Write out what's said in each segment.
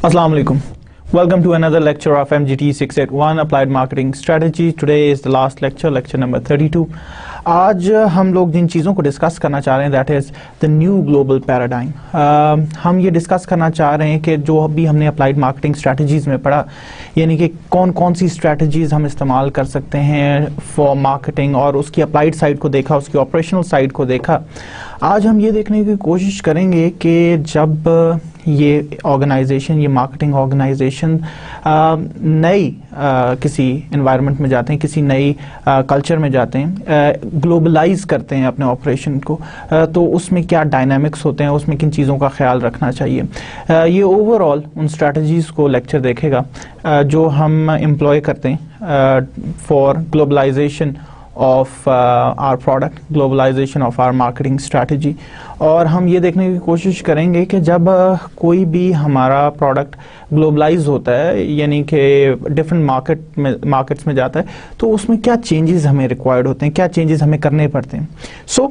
Assalamu alaikum. Welcome to another lecture of MGT 681 Applied Marketing Strategy. Today is the last lecture, lecture number 32. आज हम लोग जिन चीज़ों को discuss करना चाह रहे हैं that is the new global paradigm. हम ये डिस्कस करना चाह रहे हैं कि जो अभी हमने अप्लाइड मार्केटिंग स्ट्रैटेजीज़ में पढ़ा, यानी कि कौन कौन सी स्ट्रैटेजीज़ हम इस्तेमाल कर सकते हैं फॉर मार्केटिंग, और उसकी अप्लाइड साइड को देखा, उसकी ऑपरेशनल साइड को देखा. आज हम ये देखने की कोशिश करेंगे कि जब ये ऑर्गेनाइजेशन, ये मार्केटिंग ऑर्गेनाइजेशन नई किसी एनवायरनमेंट में जाते हैं, किसी नई कल्चर में जाते हैं, ग्लोबलाइज करते हैं अपने ऑपरेशन को, तो उसमें क्या डायनामिक्स होते हैं, उसमें किन चीज़ों का ख्याल रखना चाहिए. ये ओवरऑल उन स्ट्रैटेजीज़ को लेक्चर देखेगा जो हम एम्प्लॉय करते हैं for globalisation of our product, globalization of our marketing strategy. और हम ये देखने की कोशिश करेंगे कि जब कोई भी हमारा प्रोडक्ट ग्लोबलाइज होता है, यानी कि डिफरेंट मार्केट्स में जाता है, तो उसमें क्या चेंजेस हमें रिक्वायर्ड होते हैं, क्या चेंजेस हमें करने पड़ते हैं. So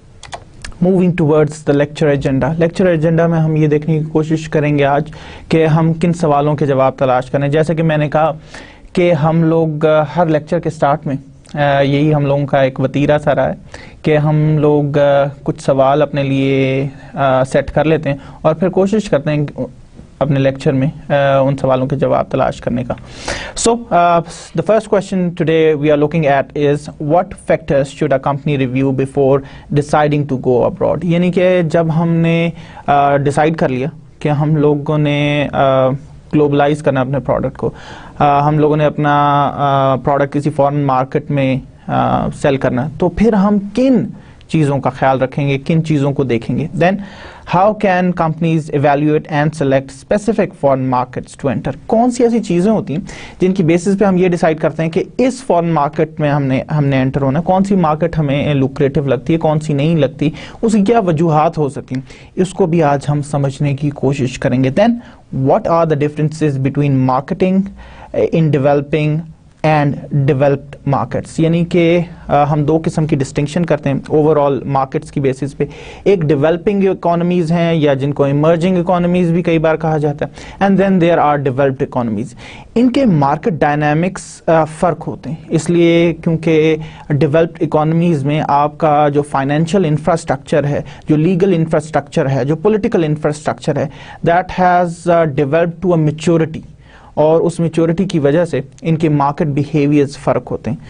moving towards the lecture agenda. Lecture agenda में हम ये देखने की कोशिश करेंगे आज कि हम किन सवालों के जवाब तलाश करें. जैसे कि मैंने कहा कि हम लोग हर लेक्चर के स्टार्ट में यही हम लोगों का एक वतीरा सा रहा है कि हम लोग कुछ सवाल अपने लिए सेट कर लेते हैं और फिर कोशिश करते हैं अपने लेक्चर में उन सवालों के जवाब तलाश करने का. So the first question today we are looking at is what factors should a company review before deciding to go abroad. यानी कि जब हमने डिसाइड कर लिया कि हम लोगों ने ग्लोबलाइज करना अपने प्रोडक्ट को, हम लोगों ने अपना प्रोडक्ट किसी फॉरेन मार्केट में सेल करना, तो फिर हम किन चीज़ों का ख्याल रखेंगे, किन चीज़ों को देखेंगे. Then how can companies evaluate and select specific foreign markets to enter. कौन सी ऐसी चीज़ें होती हैं जिनकी बेसिस पे हम ये डिसाइड करते हैं कि इस फॉरेन मार्केट में हमने एंटर होना, कौन सी मार्केट हमें लुक्रेटिव लगती है, कौन सी नहीं लगती, उसकी क्या वजूहात हो सकती हैं, इसको भी आज हम समझने की कोशिश करेंगे. Then what are the differences between marketing in developing and developed markets. यानी कि हम दो किस्म की डिस्टिंक्शन करते हैं ओवरऑल मार्केट्स की बेसिस पे. एक डेवलपिंग इकोनॉमीज हैं या जिनको इमर्जिंग इकोनॉमीज भी कई बार कहा जाता है, and then there are developed economies. इनके मार्केट डायनामिक्स फ़र्क होते हैं, इसलिए क्योंकि डेवलप्ड इकोनॉमीज में आपका जो फाइनेंशियल इंफ्रास्ट्रक्चर है, जो लीगल इंफ्रास्ट्रक्चर है, जो पॉलिटिकल इंफ्रास्ट्रक्चर है, that has developed to a maturity, और उस मैच्योरिटी की वजह से इनके मार्केट बिहेवियर्स फ़र्क होते हैं.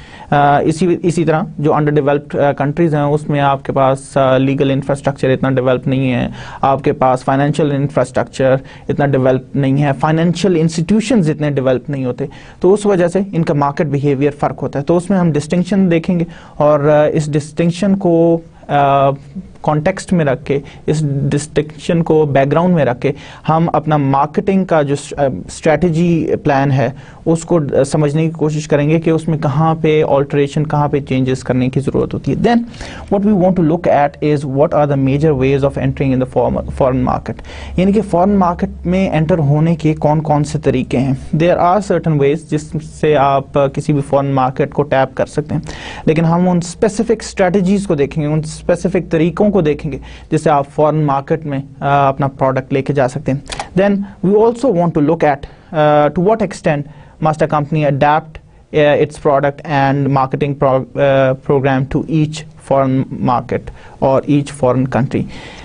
इसी तरह जो अंडर डेवलप्ड कंट्रीज़ हैं उसमें आपके पास लीगल इंफ्रास्ट्रक्चर इतना डेवलप नहीं है, आपके पास फाइनेंशियल इंफ्रास्ट्रक्चर इतना डेवलप नहीं है, फाइनेंशियल इंस्टीट्यूशंस इतने डेवलप नहीं होते, तो उस वजह से इनका मार्केट बिहेवियर फ़र्क होता है. तो उसमें हम डिस्टिंक्शन देखेंगे और इस डिस्टिंक्शन को कॉन्टेक्स्ट में रख के, इस डिस्टिंक्शन को बैकग्राउंड में रख के हम अपना मार्केटिंग का जो स्ट्रेटजी प्लान है उसको समझने की कोशिश करेंगे कि उसमें कहाँ पे ऑल्टरेशन, कहाँ पे चेंजेस करने की ज़रूरत होती है. Then what we want to look at is what are the major ways of entering in the foreign market. यानी कि फॉरेन मार्केट में एंटर होने के कौन कौन से तरीके हैं. देयर आर सर्टन वेज जिससे आप किसी भी फॉरेन मार्केट को टैप कर सकते हैं, लेकिन हम उन स्पेसिफिक स्ट्रेटजीज़ को देखेंगे, उन स्पेसिफिक तरीकों को देखेंगे जिससे आप फॉरेन मार्केट में अपना प्रोडक्ट लेके जा सकते हैं. Then we also want to look at to what extent must a company adapt its product and marketing program to each foreign market or each foreign country.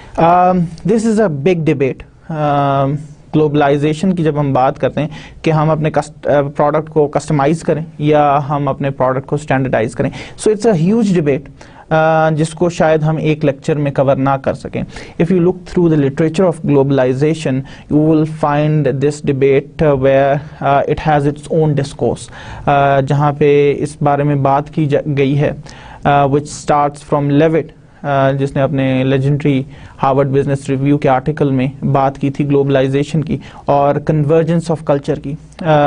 This is a big debate. Globalisation की जब हम बात करते हैं कि हम अपने product को कस्टमाइज करें या हम अपने प्रोडक्ट को स्टैंडर्डाइज करें, so it's a huge debate जिसको शायद हम एक लेक्चर में कवर ना कर सकें. If you look through the literature of globalisation you will find this debate where it has its own discourse, जहाँ पे इस बारे में बात की गई है, विच स्टार्ट्स फ्रॉम लेविट, जिसने अपने लेजेंडरी हार्वर्ड बिजनेस रिव्यू के आर्टिकल में बात की थी ग्लोबलाइजेशन की और कन्वर्जेंस ऑफ कल्चर की.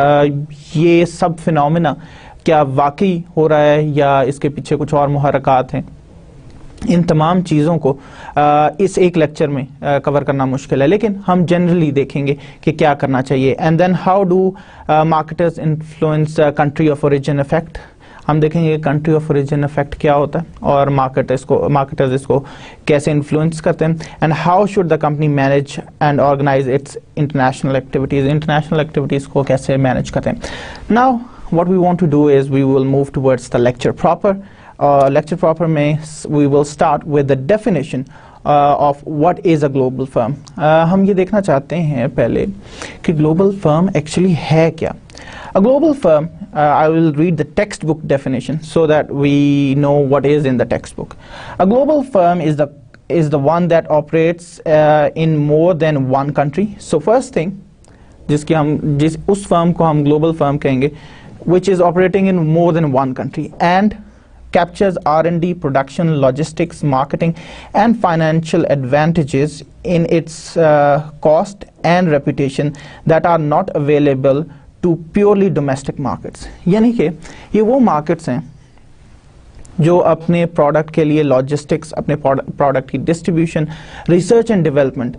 ये सब फिनोमेना क्या वाकई हो रहा है या इसके पीछे कुछ और मुहर्रकात हैं, इन तमाम चीज़ों को इस एक लेक्चर में कवर करना मुश्किल है, लेकिन हम जनरली देखेंगे कि क्या करना चाहिए. And then how do marketers influence country of origin effect. ہم دیکھیں گے کنٹری آف اوریجن افیکٹ کیا ہوتا ہے اور مارکیٹرز اس کو کیسے انفلوئنس کرتے ہیں, and how should the company manage and organise its international activities کو کیسے مینیج کرتے ہیں. Now what we want to do is we will move towards the lecture proper. Lecture proper میں we will start with the definition of what is a global firm. ہم یہ دیکھنا چاہتے ہیں پہلے کہ global firm actually ہے کیا. A global firm, I will read the textbook definition so that we know what is in the textbook. A global firm is the one that operates in more than one country. So first thing us firm کو ہم global firm کہیں گے, which is operating in more than one country and captures R&D, production, logistics, marketing and financial advantages in its cost and reputation that are not available to purely domestic markets. یعنی کہ یہ وہ markets ہیں جو اپنے product کے لیے logistics, اپنے پروڈکٹ کی ڈسٹریبیوشن, ریسرچ اینڈ ڈیولپمنٹ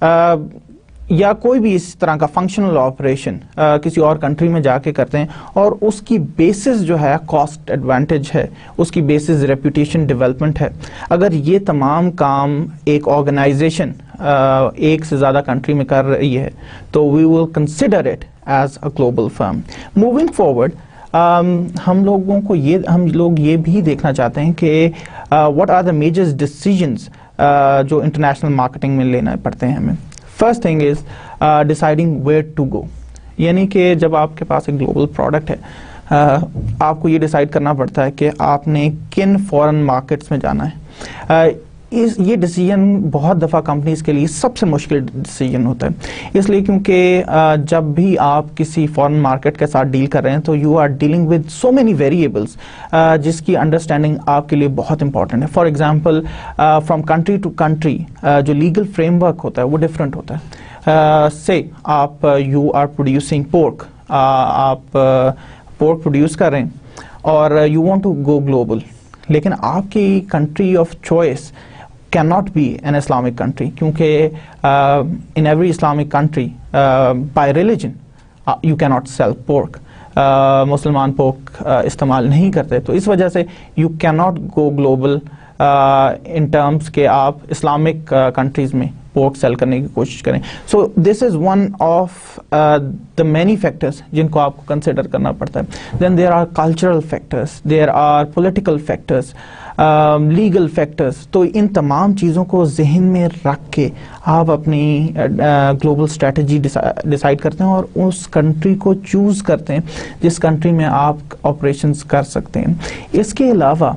یا کوئی بھی اس طرح کا فنکشنل آپریشن کسی اور کنٹری میں جا کے کرتے ہیں, اور اس کی بیسس جو ہے کاسٹ ایڈوانٹیج ہے, اس کی بیسس ریپوٹیشن ڈیولپمنٹ ہے. اگر یہ تمام کام ایک آرگنائزیشن ایک سے زیادہ کنٹری میں کر رہی ہے تو we will consider it as a global firm. Moving forward ہم لوگ یہ بھی دیکھنا چاہتے ہیں کہ what are the major decisions جو انٹرنیشنل مارکیٹنگ میں لینا پڑتے ہیں ہمیں. First thing is deciding where to go. یعنی کہ جب آپ کے پاس ایک گلوبل پروڈکٹ ہے, آپ کو یہ ڈیسائیڈ کرنا پڑتا ہے کہ آپ نے کن فورن مارکیٹس میں جانا ہے. یہ ڈیسیجن بہت دفعہ کمپنیز کے لیے سب سے مشکل ڈیسیجن ہوتا ہے, اس لیے کیونکہ جب بھی آپ کسی فورن مارکیٹ کے ساتھ ڈیل کر رہے ہیں تو you are dealing with so many variables جس کی انڈرسٹینڈنگ آپ کے لیے بہت امپورٹنٹ ہے. For example from country to country جو لیگل فریم ورک ہوتا ہے وہ ڈفرینٹ ہوتا ہے. سے آپ یو آر پروڈیوسنگ پورک, آپ پورک پروڈیوس کر رہے ہیں اور you want to go global, لیکن آپ کی country of choice cannot be an Islamic country کیونکہ in every Islamic country by religion you cannot sell pork. مسلمان پورک استعمال نہیں کرتے, تو اس وجہ سے you cannot go global in terms کہ آپ اسلامک کنٹریز میں پورک سیل کرنے کی کوشش کریں. So this is one of the many factors جن کو آپ کو کنسیڈر کرنا پڑتا ہے. Then there are cultural factors, there are political factors, legal factors. تو ان تمام چیزوں کو ذہن میں رکھ کے آپ اپنی گلوبل اسٹریٹجی ڈیسائیڈ کرتے ہیں اور اس کنٹری کو چوز کرتے ہیں جس کنٹری میں آپ آپریشنز کر سکتے ہیں. اس کے علاوہ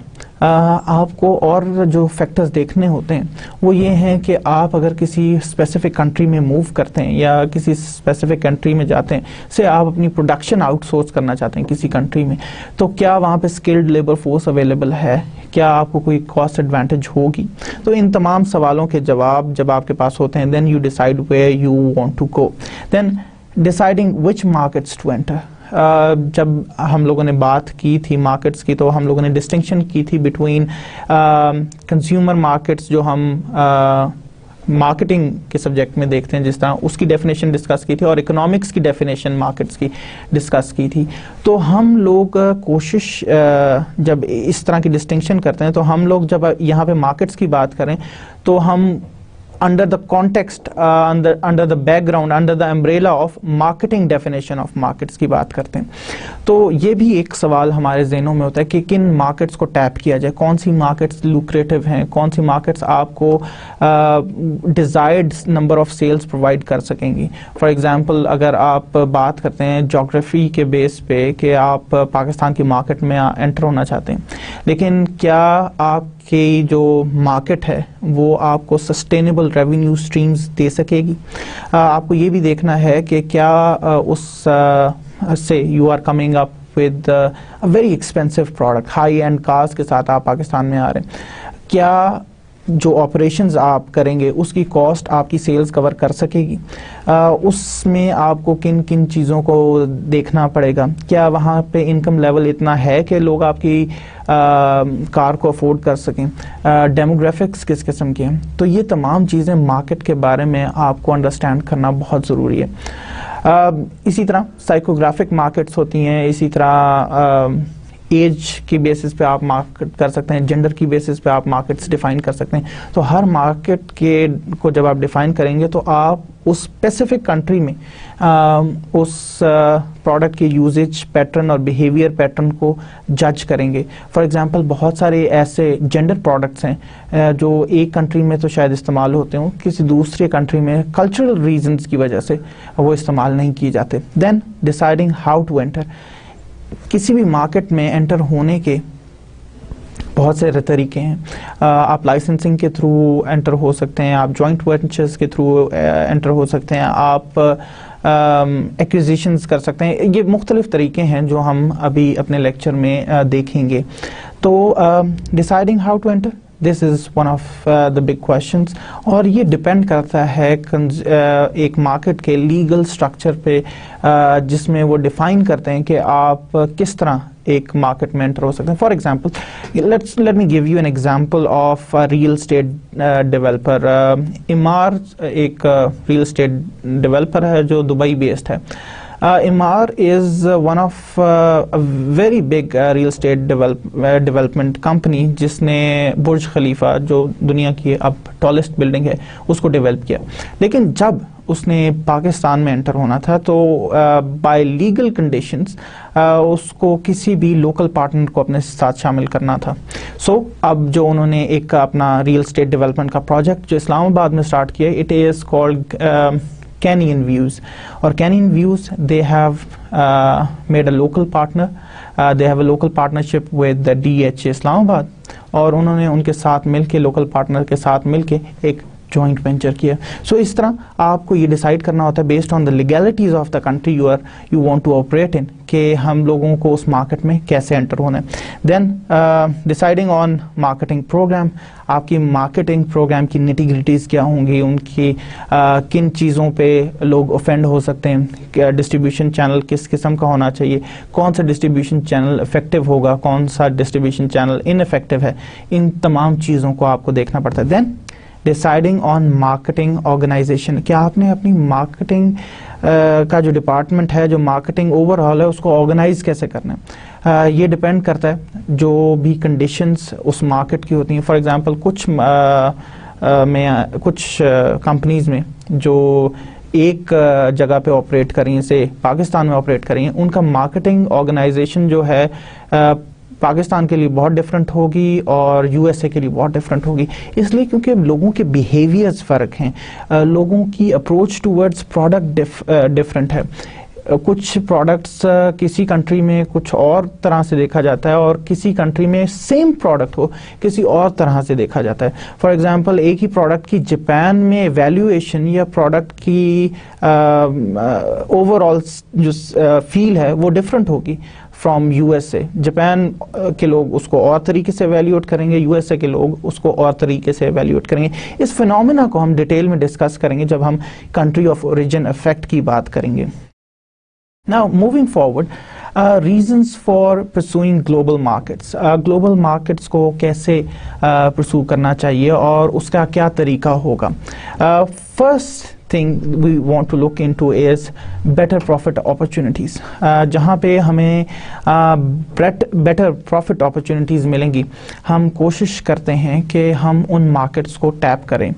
آپ کو اور جو فیکٹرز دیکھنے ہوتے ہیں وہ یہ ہیں کہ آپ اگر کسی اسپیسیفک کنٹری میں موو کرتے ہیں یا کسی اسپیسیفک کنٹری میں جاتے ہیں, سے آپ اپنی پروڈکشن آؤٹ سورس کرنا چاہتے ہیں کسی کنٹری میں, تو کیا وہاں پہ اسکلڈ لیبر فورس اویلیبل ہے, کیا آپ کو کوئی کاسٹ ایڈوانٹیج ہوگی. تو ان تمام سوالوں کے جواب جب آپ کے پاس ہوتے ہیں, then you decide where you want to go. Then deciding which markets to enter. جب ہم لوگوں نے بات کی تھی مارکیٹس کی تو ہم لوگوں نے ڈسٹنکشن کی تھی بٹوین کنزیومر مارکیٹس جو ہم مارکیٹنگ کے سبجیکٹ میں دیکھتے ہیں, جس طرح اس کی ڈیفینیشن ڈسکس کی تھی, اور اکنامکس کی ڈیفینیشن مارکیٹس کی ڈسکس کی تھی. تو ہم لوگ کوشش جب اس طرح کی ڈسٹنکشن کرتے ہیں تو ہم لوگ جب یہاں پہ مارکیٹس کی بات کریں تو ہم under the context, under the background, under the umbrella of marketing definition of markets کی بات کرتے ہیں. تو یہ بھی ایک سوال ہمارے ذہنوں میں ہوتا ہے کہ کن مارکیٹس کو ٹیپ کیا جائے, کون سی مارکیٹس لوکریٹو ہیں, کون سی مارکیٹس آپ کو desired number of sales provide کر سکیں گی. فار ایگزامپل اگر آپ بات کرتے ہیں جغرافی کے بیس پہ کہ آپ پاکستان کی مارکیٹ میں انٹر ہونا چاہتے ہیں, لیکن کیا آپ کی جو مارکیٹ ہے وہ آپ کو سسٹینیبل ریونیو سٹریمز دے سکے گی. آپ کو یہ بھی دیکھنا ہے کہ کیا اس سے you are coming up with very expensive product, high end cars کے ساتھ آپ پاکستان میں آ رہے ہیں, کیا جو آپریشنز آپ کریں گے اس کی کاسٹ آپ کی سیلز کور کر سکے گی. اس میں آپ کو کن کن چیزوں کو دیکھنا پڑے گا, کیا وہاں پہ انکم لیول اتنا ہے کہ لوگ آپ کی کار کو افورڈ کر سکیں, ڈیموگرافکس کس قسم کے ہیں. تو یہ تمام چیزیں مارکیٹ کے بارے میں آپ کو انڈرسٹینڈ کرنا بہت ضروری ہے. اسی طرح سائیکوگرافک مارکیٹس ہوتی ہیں, اسی طرح ایج کی بیسس پہ آپ مارکیٹ کر سکتے ہیں, جینڈر کی بیسس پہ آپ مارکیٹس ڈیفائن کر سکتے ہیں. تو ہر مارکیٹ کے کو جب آپ ڈیفائن کریں گے تو آپ اس اسپیسیفک کنٹری میں اس پروڈکٹ کے یوزیج پیٹرن اور بیہیویئر پیٹرن کو جج کریں گے. فار ایگزامپل بہت سارے ایسے جینڈر پروڈکٹس ہیں جو ایک کنٹری میں تو شاید استعمال ہوتے ہوں, کسی دوسرے کنٹری میں کلچرل ریزنز کی وجہ سے وہ استعمال نہیں کیے جاتے. Then deciding how to enter. کسی بھی مارکیٹ میں انٹر ہونے کے بہت سے طریقے ہیں. آپ لائسنسنگ کے تھرو انٹر ہو سکتے ہیں, آپ جوائنٹ وینچرز کے تھرو انٹر ہو سکتے ہیں, آپ ایکوزیشنز کر سکتے ہیں. یہ مختلف طریقے ہیں جو ہم ابھی اپنے لیکچر میں دیکھیں گے. تو deciding how to enter, this is one of the big questions, اور یہ ڈپینڈ کرتا ہے ایک مارکیٹ کے لیگل اسٹرکچر پہ جس میں وہ ڈیفائن کرتے ہیں کہ آپ کس طرح ایک مارکیٹ میں انٹر ہو سکتے ہیں. For example let me give you an example of real estate developer. Emaar ایک ریئل اسٹیٹ ڈیولپر ہے جو دبئی بیسڈ ہے. Emaar is one of a very big real estate development company جس نے برج خلیفہ جو دنیا کی اب ٹالسٹ بلڈنگ ہے اس کو ڈیولپ کیا. لیکن جب اس نے پاکستان میں انٹر ہونا تھا تو بائی لیگل کنڈیشنز اس کو کسی بھی لوکل پارٹنر کو اپنے ساتھ شامل کرنا تھا. سو اب جو انہوں نے ایک اپنا ریئل اسٹیٹ ڈیولپمنٹ کا پروجیکٹ جو اسلام آباد میں اسٹارٹ کیا, it is called Canyon Views, اور Canyon Views they have made a local partner, they have a local partnership with the DHA Islamabad, اور انہوں نے ان کے ساتھ مل کے لوکل پارٹنر کے ساتھ مل کے ایک جوائنٹ وینچر کیا. سو اس طرح آپ کو یہ ڈیسائیڈ کرنا ہوتا ہے based on the legalities of the country you want to operate in, کہ ہم لوگوں کو اس مارکیٹ میں کیسے انٹر ہونا ہے. Then deciding on marketing program, آپ کی مارکیٹنگ پروگرام کی نیٹی گریٹیز کیا ہوں گی, ان کی کن چیزوں پہ لوگ اوفینڈ ہو سکتے ہیں, ڈسٹریبیوشن چینل کس قسم کا ہونا چاہیے, کون سا ڈسٹریبیوشن چینل افیکٹو ہوگا, کون سا ڈسٹریبیوشن چینل ان افیکٹو ہے, ان تمام چیزوں کو آپ کو دیکھنا پڑتا ہے. Then deciding on marketing organisation, کہ آپ نے اپنی مارکیٹنگ کا جو ڈپارٹمنٹ ہے, جو مارکیٹنگ اوور آل ہے, اس کو آرگنائز کیسے کرنا ہے. یہ ڈپینڈ کرتا ہے جو بھی کنڈیشنز اس مارکیٹ کی ہوتی ہیں. فار ایگزامپل کچھ کمپنیز میں جو ایک جگہ پہ آپریٹ کر رہی ہیں, سے پاکستان میں آپریٹ کر رہی ہیں, ان کا مارکیٹنگ آرگنائزیشن جو ہے پاکستان کے لیے بہت ڈفرینٹ ہوگی اور یو ایس اے کے لیے بہت ڈفرینٹ ہوگی. اس لیے کیونکہ لوگوں کے بیہیویئرز فرق ہیں, لوگوں کی اپروچ ٹورڈز پروڈکٹ ڈفرینٹ ہے. کچھ پروڈکٹس کسی کنٹری میں کچھ اور طرح سے دیکھا جاتا ہے, اور کسی کنٹری میں سیم پروڈکٹ ہو کسی اور طرح سے دیکھا جاتا ہے. فار ایگزامپل ایک ہی پروڈکٹ کی جاپان میں ویلیویشن یا پروڈکٹ کی اوور آل جو فیل ہے وہ ڈفرینٹ ہوگی from U S A. Japan کے لوگ اس کو اور طریقے سے ایویلیوٹ کریں گے, یو ایس اے کے لوگ اس کو اور طریقے سے ایویلیوٹ کریں گے. اس فینومینا کو ہم ڈیٹیل میں ڈسکس کریں گے جب ہم کنٹری آف اوریجن افیکٹ کی بات کریں گے. Now moving forward, reasons for pursuing global markets. Global markets کو کیسے pursue کرنا چاہیے اور اس کا کیا طریقہ ہوگا. First thing we want to look into is better profit opportunities. جہاں پہ ہمیں better profit opportunities ملیں گی, ہم کوشش کرتے ہیں کہ ہم ان مارکیٹس کو ٹیپ کریں.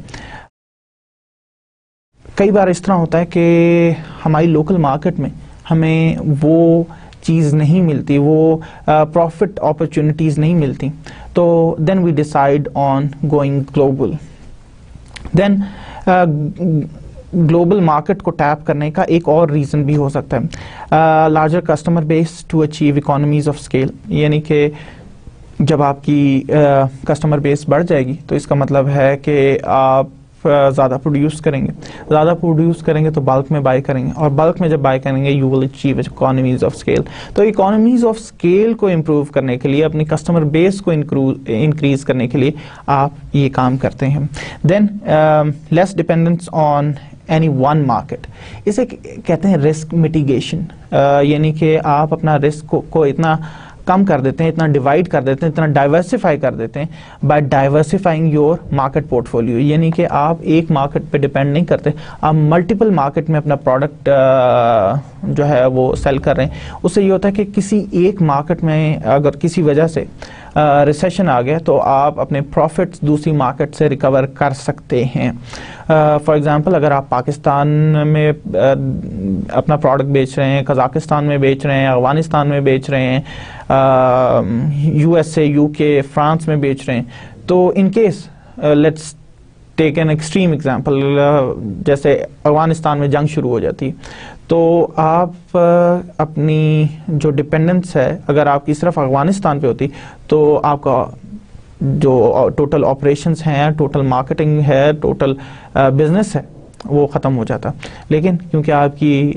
کئی بار اس طرح ہوتا ہے کہ ہماری لوکل مارکیٹ میں ہمیں وہ چیز نہیں ملتی, وہ پروفٹ اپرچونیٹیز نہیں ملتی, تو then we decide on going global. Then global market کو ٹیپ کرنے کا ایک اور ریزن بھی ہو سکتا ہے larger customer base to achieve economies of scale. یعنی کہ جب آپ کی کسٹمر بیس بڑھ جائے گی تو اس کا مطلب ہے کہ آپ زیادہ پروڈیوس کریں گے تو بلک میں بائی کریں گے, اور بلک میں جب بائی کریں گے you will achieve economies of scale. تو اکانومیز آف اسکیل کو امپروو کرنے کے لیے, اپنی کسٹمر بیس کو انکریز کرنے کے لیے آپ یہ کام کرتے ہیں. Then less dependence on any one market, اسے کہتے ہیں رسک میٹیگیشن. یعنی کہ آپ اپنا رسک کو اتنا کم کر دیتے ہیں, اتنا ڈیوائڈ کر دیتے ہیں, اتنا ڈائیورسیفائی کر دیتے ہیں by diversifying your market portfolio. یعنی کہ آپ ایک مارکیٹ پہ ڈیپینڈ نہیں کرتے, آپ ملٹیپل مارکیٹ میں اپنا پروڈکٹ جو ہے وہ سیل کر رہے ہیں. اس سے یہ ہوتا ہے کہ کسی ایک مارکیٹ میں اگر کسی وجہ سے ریسیشن آ گیا تو آپ اپنے پروفٹس دوسری مارکیٹ سے ریکور کر سکتے ہیں. فار ایگزامپل اگر آپ پاکستان میں اپنا پروڈکٹ بیچ رہے ہیں, قزاقستان میں بیچ رہے ہیں, افغانستان میں بیچ رہے ہیں, U S A, U K, France میں بیچ رہے ہیں, تو in case let's take an extreme example, جیسے افغانستان میں جنگ شروع ہو جاتی تو آپ اپنی جو ڈپینڈنس ہے اگر آپ کی صرف افغانستان پہ ہوتی تو آپ کا جو ٹوٹل آپریشنز ہیں, ٹوٹل مارکیٹنگ ہے, ٹوٹل بزنس ہے, وہ ختم ہو جاتا. لیکن کیونکہ آپ کی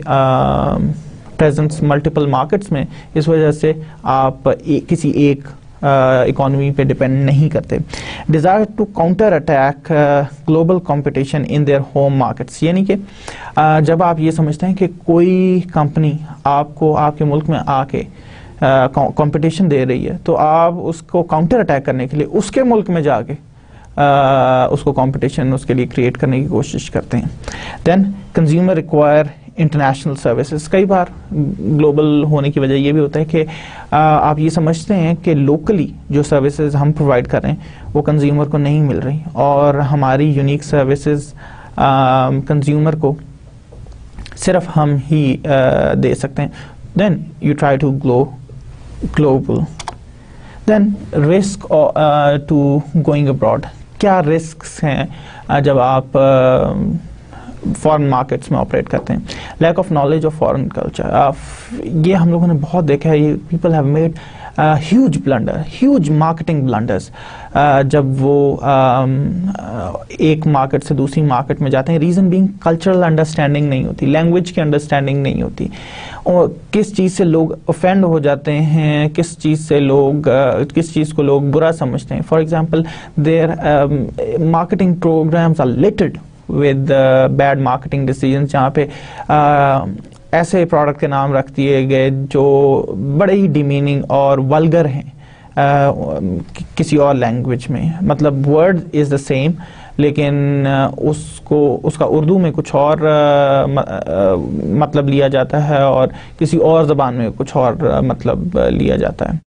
پریزنس ملٹیپل مارکیٹس میں, اس وجہ سے آپ کسی ایک اکانومی پہ ڈیپینڈ نہیں کرتے. Desire to counter attack global competition in their home markets. یعنی کہ جب آپ یہ سمجھتے ہیں کہ کوئی کمپنی آپ کو آپ کے ملک میں آ کے کمپٹیشن دے رہی ہے تو آپ اس کو کاؤنٹر اٹیک کرنے کے لیے اس کے ملک میں جا کے اس کو کمپٹیشن اس کے لیے کریٹ کرنے کی کوشش کرتے ہیں. Then consumer require international services. کئی بار گلوبل ہونے کی وجہ یہ بھی ہوتا ہے کہ آپ یہ سمجھتے ہیں کہ لوکلی جو سروسز ہم پرووائڈ کر رہے ہیں وہ کنزیومر کو نہیں مل رہی, اور ہماری یونیک سروسز کنزیومر کو صرف ہم ہی دے سکتے ہیں. Then you try to global. Then risk to going abroad. کیا رسکس ہیں جب آپ فارن مارکیٹس میں آپریٹ کرتے ہیں؟ Lack of knowledge of foreign culture. یہ ہم لوگوں نے بہت دیکھا ہے, یہ people have made huge blunder, huge marketing blunders جب وہ ایک مارکیٹ سے دوسری مارکیٹ میں جاتے ہیں. ریزن بینگ کلچرل انڈرسٹینڈنگ نہیں ہوتی, لینگویج کی انڈرسٹینڈنگ نہیں ہوتی, اور کس چیز سے لوگ افینڈ ہو جاتے ہیں, کس چیز کو لوگ برا سمجھتے ہیں. For example their marketing programs are littered with bad marketing decisions, جہاں پہ ایسے پروڈکٹ کے نام رکھ دیے گئے جو بڑے ہی ڈیمیننگ اور ولگر ہیں کسی اور لینگویج میں. مطلب ورڈ از دا سیم لیکن اس کا اردو میں کچھ اور مطلب لیا جاتا ہے اور کسی اور زبان میں کچھ اور مطلب لیا جاتا ہے.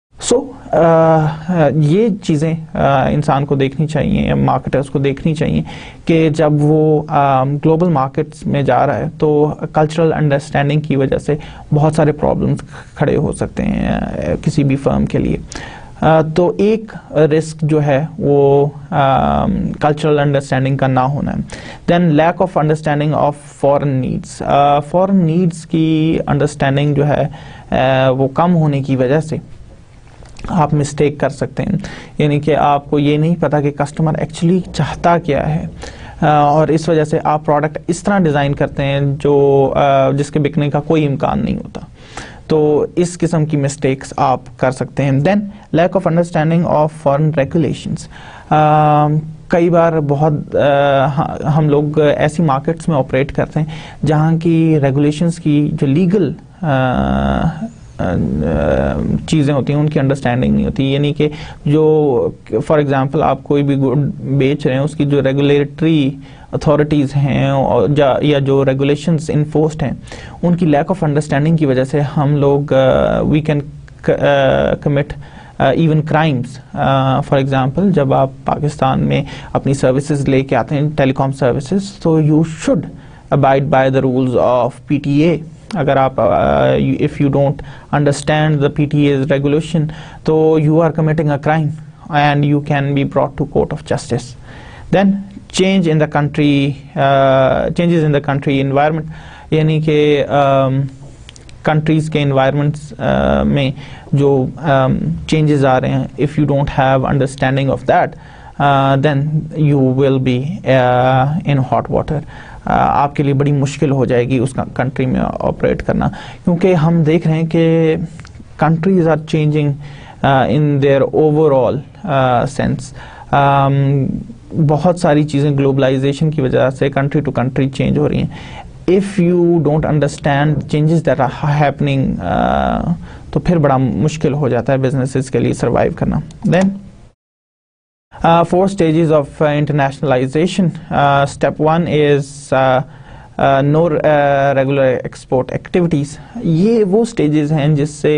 یہ چیزیں انسان کو دیکھنی چاہیے, مارکیٹرز کو دیکھنی چاہیے کہ جب وہ گلوبل مارکیٹس میں جا رہا ہے تو کلچرل انڈرسٹینڈنگ کی وجہ سے بہت سارے پرابلمس کھڑے ہو سکتے ہیں کسی بھی فرم کے لیے. تو ایک رسک جو ہے وہ کلچرل انڈرسٹینڈنگ کا نہ ہونا ہے. Then lack of understanding of foreign needs. Foreign needs کی انڈرسٹینڈنگ جو ہے وہ کم ہونے کی وجہ سے آپ مسٹیک کر سکتے ہیں. یعنی کہ آپ کو یہ نہیں پتا کہ کسٹمر ایکچولی چاہتا کیا ہے, اور اس وجہ سے آپ پروڈکٹ اس طرح ڈیزائن کرتے ہیں جس کے بکنے کا کوئی امکان نہیں ہوتا. تو اس قسم کی مسٹیکس آپ کر سکتے ہیں. Then lack of understanding of foreign regulations. کئی بار بہت ہم لوگ ایسی مارکیٹس میں آپریٹ کرتے ہیں جہاں کی ریگولیشنس کی جو لیگل چیزیں ہوتی ہیں ان کی انڈرسٹینڈنگ نہیں ہوتی. یعنی کہ جو فار ایگزامپل آپ کوئی بھی گڈ بیچ رہے ہیں اس کی جو ریگولیٹری اتھارٹیز ہیں یا جو ریگولیشنز انفورسڈ ہیں ان کی لیک آف انڈرسٹینڈنگ کی وجہ سے ہم لوگ we can commit even crimes. For example جب آپ پاکستان میں اپنی سروسز لے کے آتے ہیں, ٹیلی کام سروسز, تو you should abide by the rules of PTA. اگر آپ if you don't understand the PTA's regulation تو you are committing a crime and you can be brought to court of justice. Then changes in the country environment. یعنی کہ countries کے environments میں جو changes آ رہے ہیں, if you don't have understanding of that then you will be in hot water. آپ کے لیے بڑی مشکل ہو جائے گی اس کنٹری میں آپریٹ کرنا, کیونکہ ہم دیکھ رہے ہیں کہ countries are changing in their overall sense. بہت ساری چیزیں گلوبلائزیشن کی وجہ سے کنٹری ٹو کنٹری چینج ہو رہی ہیں. if you don't understand changes that are happening, تو پھر بڑا مشکل ہو جاتا ہے بزنسز کے لیے سروائیو کرنا. Then 4 stages of internationalization. Step 1 is no regular export activities. یہ وہ سٹیجز ہیں جس سے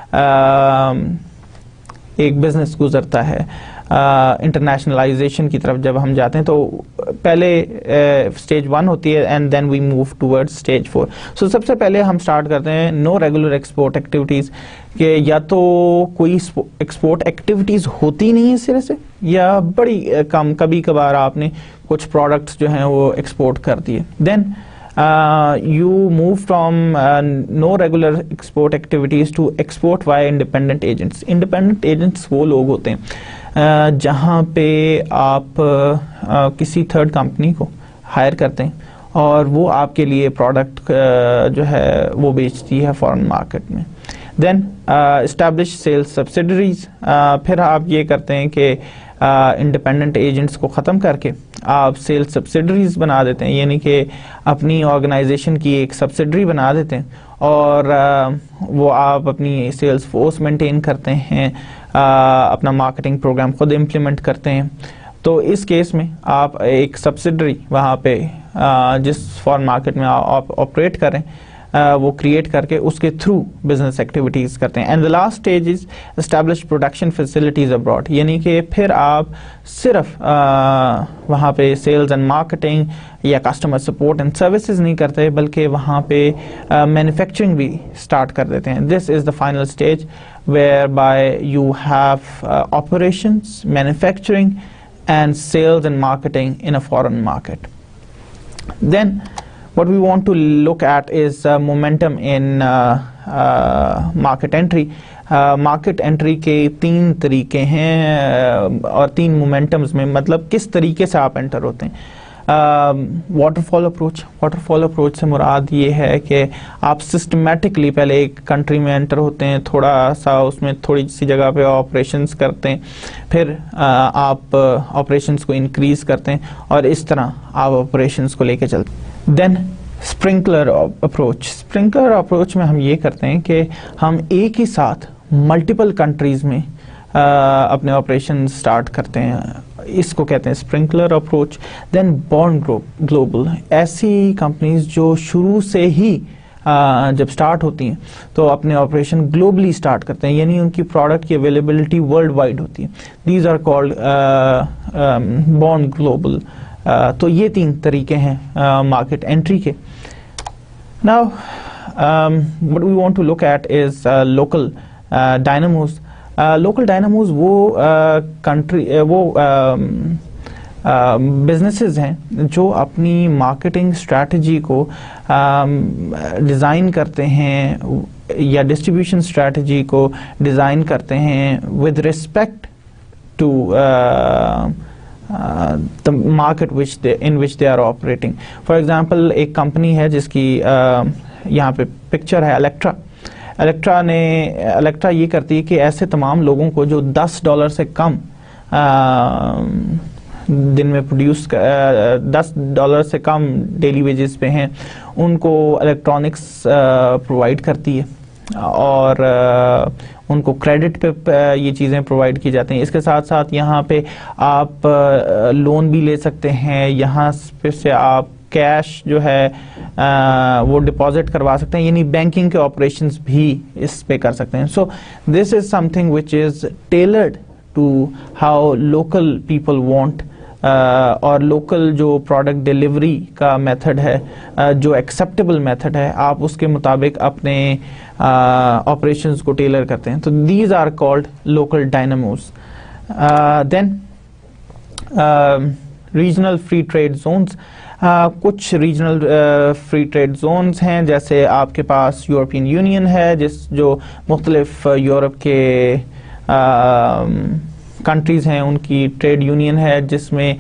ایک بزنس گزرتا ہے انٹرنیشنلائزیشن کی طرف. جب ہم جاتے ہیں تو پہلے اسٹیج 1 ہوتی ہے and then we move toward stage 4. So سب سے پہلے ہم اسٹارٹ کرتے ہیں نو ریگولر ایکسپورٹ ایکٹیویٹیز, کہ یا تو کوئی ایکسپورٹ ایکٹیویٹیز ہوتی نہیں ہے سرے سے, یا بڑی کم, کبھی کبھار آپ نے کچھ پروڈکٹس جو ہیں وہ ایکسپورٹ کر دیے. دین you move from no regular export activities to export via independent agents. Independent agents وہ لوگ ہوتے ہیں جہاں پہ آپ کسی تھرڈ کمپنی کو ہائر کرتے ہیں اور وہ آپ کے لیے پروڈکٹ جو ہے وہ بیچتی ہے فارن مارکیٹ میں. Then establish sales subsidiaries. پھر آپ یہ کرتے ہیں کہ انڈیپینڈنٹ ایجنٹس کو ختم کر کے آپ سیل سبسڈریز بنا دیتے ہیں, یعنی کہ اپنی آرگنائزیشن کی ایک سبسڈری بنا دیتے ہیں اور وہ آپ اپنی سیلز فورس مینٹین کرتے ہیں, اپنا مارکیٹنگ پروگرام خود امپلیمنٹ کرتے ہیں. تو اس کیس میں آپ ایک سبسڈری وہاں پہ جس فارن مارکیٹ میں آپ آپریٹ کریں وہ کریٹ کر کے اس کے تھرو بزنس ایکٹیویٹیز کرتے ہیں. And the last stage is establish production facilities abroad, یعنی کہ پھر آپ صرف وہاں پہ سیلز اینڈ مارکیٹنگ یا کسٹمر سپورٹ اینڈ سروسز نہیں کرتے بلکہ وہاں پہ مینوفیکچرنگ بھی اسٹارٹ کر دیتے ہیں. This is the final stage whereby you have operations, manufacturing and sales and marketing in a foreign market. Then what we want to look at is momentum in market entry. Market entry کے 3 طریقے ہیں اور 3 مومنٹمز میں, مطلب کس طریقے سے آپ انٹر ہوتے ہیں. Waterfall approach. Waterfall approach سے مراد یہ ہے کہ آپ سسٹمیٹکلی پہلے ایک کنٹری میں انٹر ہوتے ہیں, تھوڑا سا اس میں تھوڑی سی جگہ پہ آپریشنز کرتے ہیں, پھر آپ آپریشنز کو انکریز کرتے ہیں اور اس طرح آپ آپریشنز کو لے کے چلتے ہیں. Then sprinkler approach. Sprinkler approach میں ہم یہ کرتے ہیں کہ ہم ایک ہی ساتھ ملٹیپل کنٹریز میں اپنے آپریشن سٹارٹ کرتے ہیں, اس کو کہتے ہیں sprinkler approach. Then born global. ایسی کمپنیز جو شروع سے ہی جب سٹارٹ ہوتی ہیں تو اپنے آپریشن گلوبلی سٹارٹ کرتے ہیں, یعنی ان کی پروڈکٹ کی اویلیبلٹی ورلڈ وائڈ ہوتی ہے. These are called born global. تو یہ 3 طریقے ہیں مارکیٹ انٹری کے. Now what we want to look at is local dynamos. Local dynamos وہ بزنسز ہیں جو اپنی مارکیٹنگ اسٹریٹجی کو ڈیزائن کرتے ہیں یا ڈسٹریبیوشن اسٹریٹجی کو ڈیزائن کرتے ہیں with respect to the market in which they are operating. For example, ایک کمپنی ہے جس کی یہاں پہ پکچر ہے الیکٹرا. الیکٹرا یہ کرتی ہے کہ ایسے تمام لوگوں کو جو $10 سے کم دن میں پروڈیوس $10 سے کم ڈیلی ویجز پہ ہیں, ان کو الیکٹرانکس پرووائڈ کرتی ہے اور ان کو کریڈٹ پہ یہ چیزیں پرووائڈ کی جاتی ہیں. اس کے ساتھ ساتھ یہاں پہ آپ لون بھی لے سکتے ہیں, یہاں پہ سے آپ کیش جو ہے وہ ڈپازٹ کروا سکتے ہیں, یعنی بینکنگ کے آپریشنز بھی اس پہ کر سکتے ہیں. So this is something which is tailored to how local people want, اور لوکل جو پروڈکٹ ڈیلیوری کا میتھڈ ہے, جو ایکسیپٹیبل میتھڈ ہے, آپ اس کے مطابق اپنے آپریشنز کو ٹیلر کرتے ہیں. تو these are called local dynamos. Then regional free trade zones. کچھ ریجنل فری ٹریڈ زونز ہیں, جیسے آپ کے پاس یورپین یونین ہے جو مختلف یورپ کے کنٹریز ہیں ان کی ٹریڈ یونین ہے, جس میں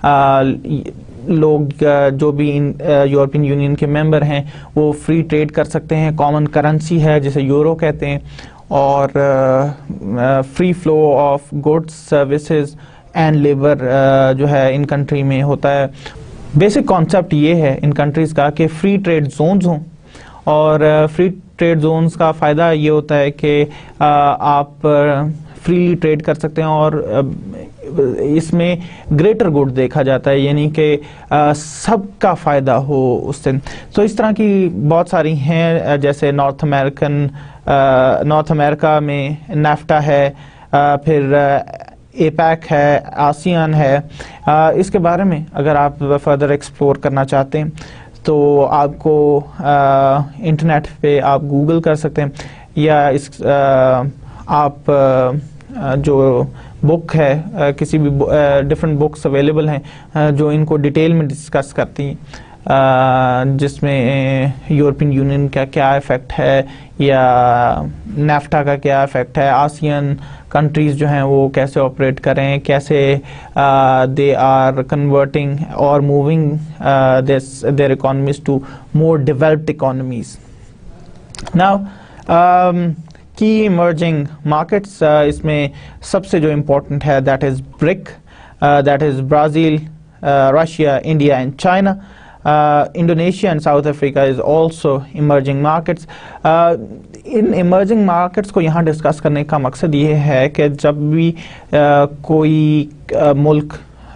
لوگ جو بھی یورپین یونین کے ممبر ہیں وہ فری ٹریڈ کر سکتے ہیں. کامن کرنسی ہے جسے یورو کہتے ہیں, اور free flow of goods services and labour جو ہے ان کنٹری میں ہوتا ہے. بیسک کانسیپٹ یہ ہے ان کنٹریز کا کہ فری ٹریڈ زونز ہوں، اور فری ٹریڈ زونز کا فائدہ یہ ہوتا ہے کہ آپ فریلی ٹریڈ کر سکتے ہیں، اور اس میں گریٹر گڈ دیکھا جاتا ہے، یعنی کہ سب کا فائدہ ہو اس سے. تو اس طرح کی بہت ساری ہیں، جیسے نارتھ امریکہ میں نیفٹا ہے، پھر اے پیک ہے، آسیان ہے. اس کے بارے میں اگر آپ فردر ایکسپلور کرنا چاہتے ہیں تو آپ کو انٹرنیٹ پہ آپ گوگل کر سکتے ہیں، یا آپ جو بک ہے، کسی بھی ڈفرینٹ بکس اویلیبل ہیں جو ان کو ڈیٹیل میں ڈسکس کرتی ہیں، جس میں یورپین یونین کا کیا افیکٹ ہے، یا نیفٹا کا کیا افیکٹ ہے، آسیان کنٹریز جو ہیں وہ کیسے آپریٹ کریں، کیسے دے آر کنورٹنگ اور moving their economies to more developed economies. Now key emerging markets, اس میں سب سے جو امپورٹنٹ ہے that is BRIC, that is Brazil, Russia, India and China. Indonesia and South Africa is also emerging markets. ان emerging markets کو یہاں discuss کرنے کا مقصد یہ ہے کہ جب بھی کوئی ملک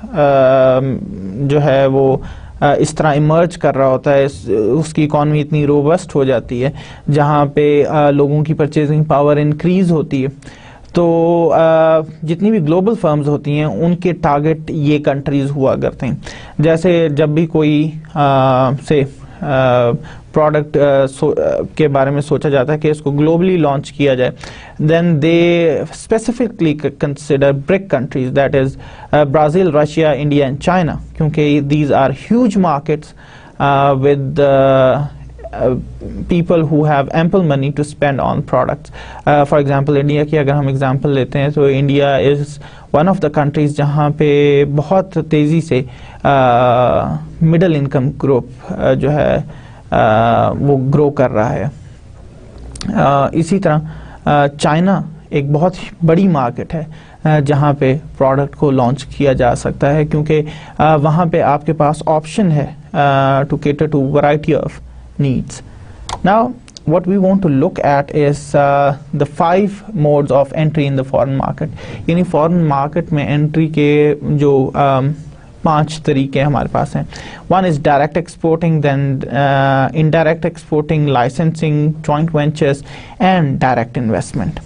جو ہے وہ اس طرح ایمرج کر رہا ہوتا ہے، اس کی اکانومی اتنی روبسٹ ہو جاتی ہے، جہاں پہ لوگوں کی پرچیزنگ پاور انکریز ہوتی ہے، تو جتنی بھی گلوبل فرمز ہوتی ہیں ان کے ٹارگٹ یہ کنٹریز ہوا کرتے ہیں. جیسے جب بھی کوئی سے پروڈکٹ کے بارے میں سوچا جاتا ہے کہ اس کو گلوبلی لانچ کیا جائے، then they specifically consider BRIC countries, that is Brazil, Russia, India and China, کیونکہ these are huge markets with people who have ample money to spend on products. For example, India کی اگر ہم ایگزامپل لیتے ہیں تو India is one of the countries جہاں پہ بہت تیزی سے مڈل انکم گروپ جو ہے وہ گرو کر رہا ہے. اسی طرح چائنا ایک بہت بڑی مارکیٹ ہے جہاں پہ پروڈکٹ کو لانچ کیا جا سکتا ہے، کیونکہ وہاں پہ آپ کے پاس آپشن ہے to cater to variety of needs. Now what we want to look at is the 5 modes of entry in the foreign market. یعنی فورن مارکیٹ میں انٹری کے جو 5 طریقے ہمارے پاس ہیں. One is direct exporting, then indirect exporting, licensing, joint ventures and direct investment.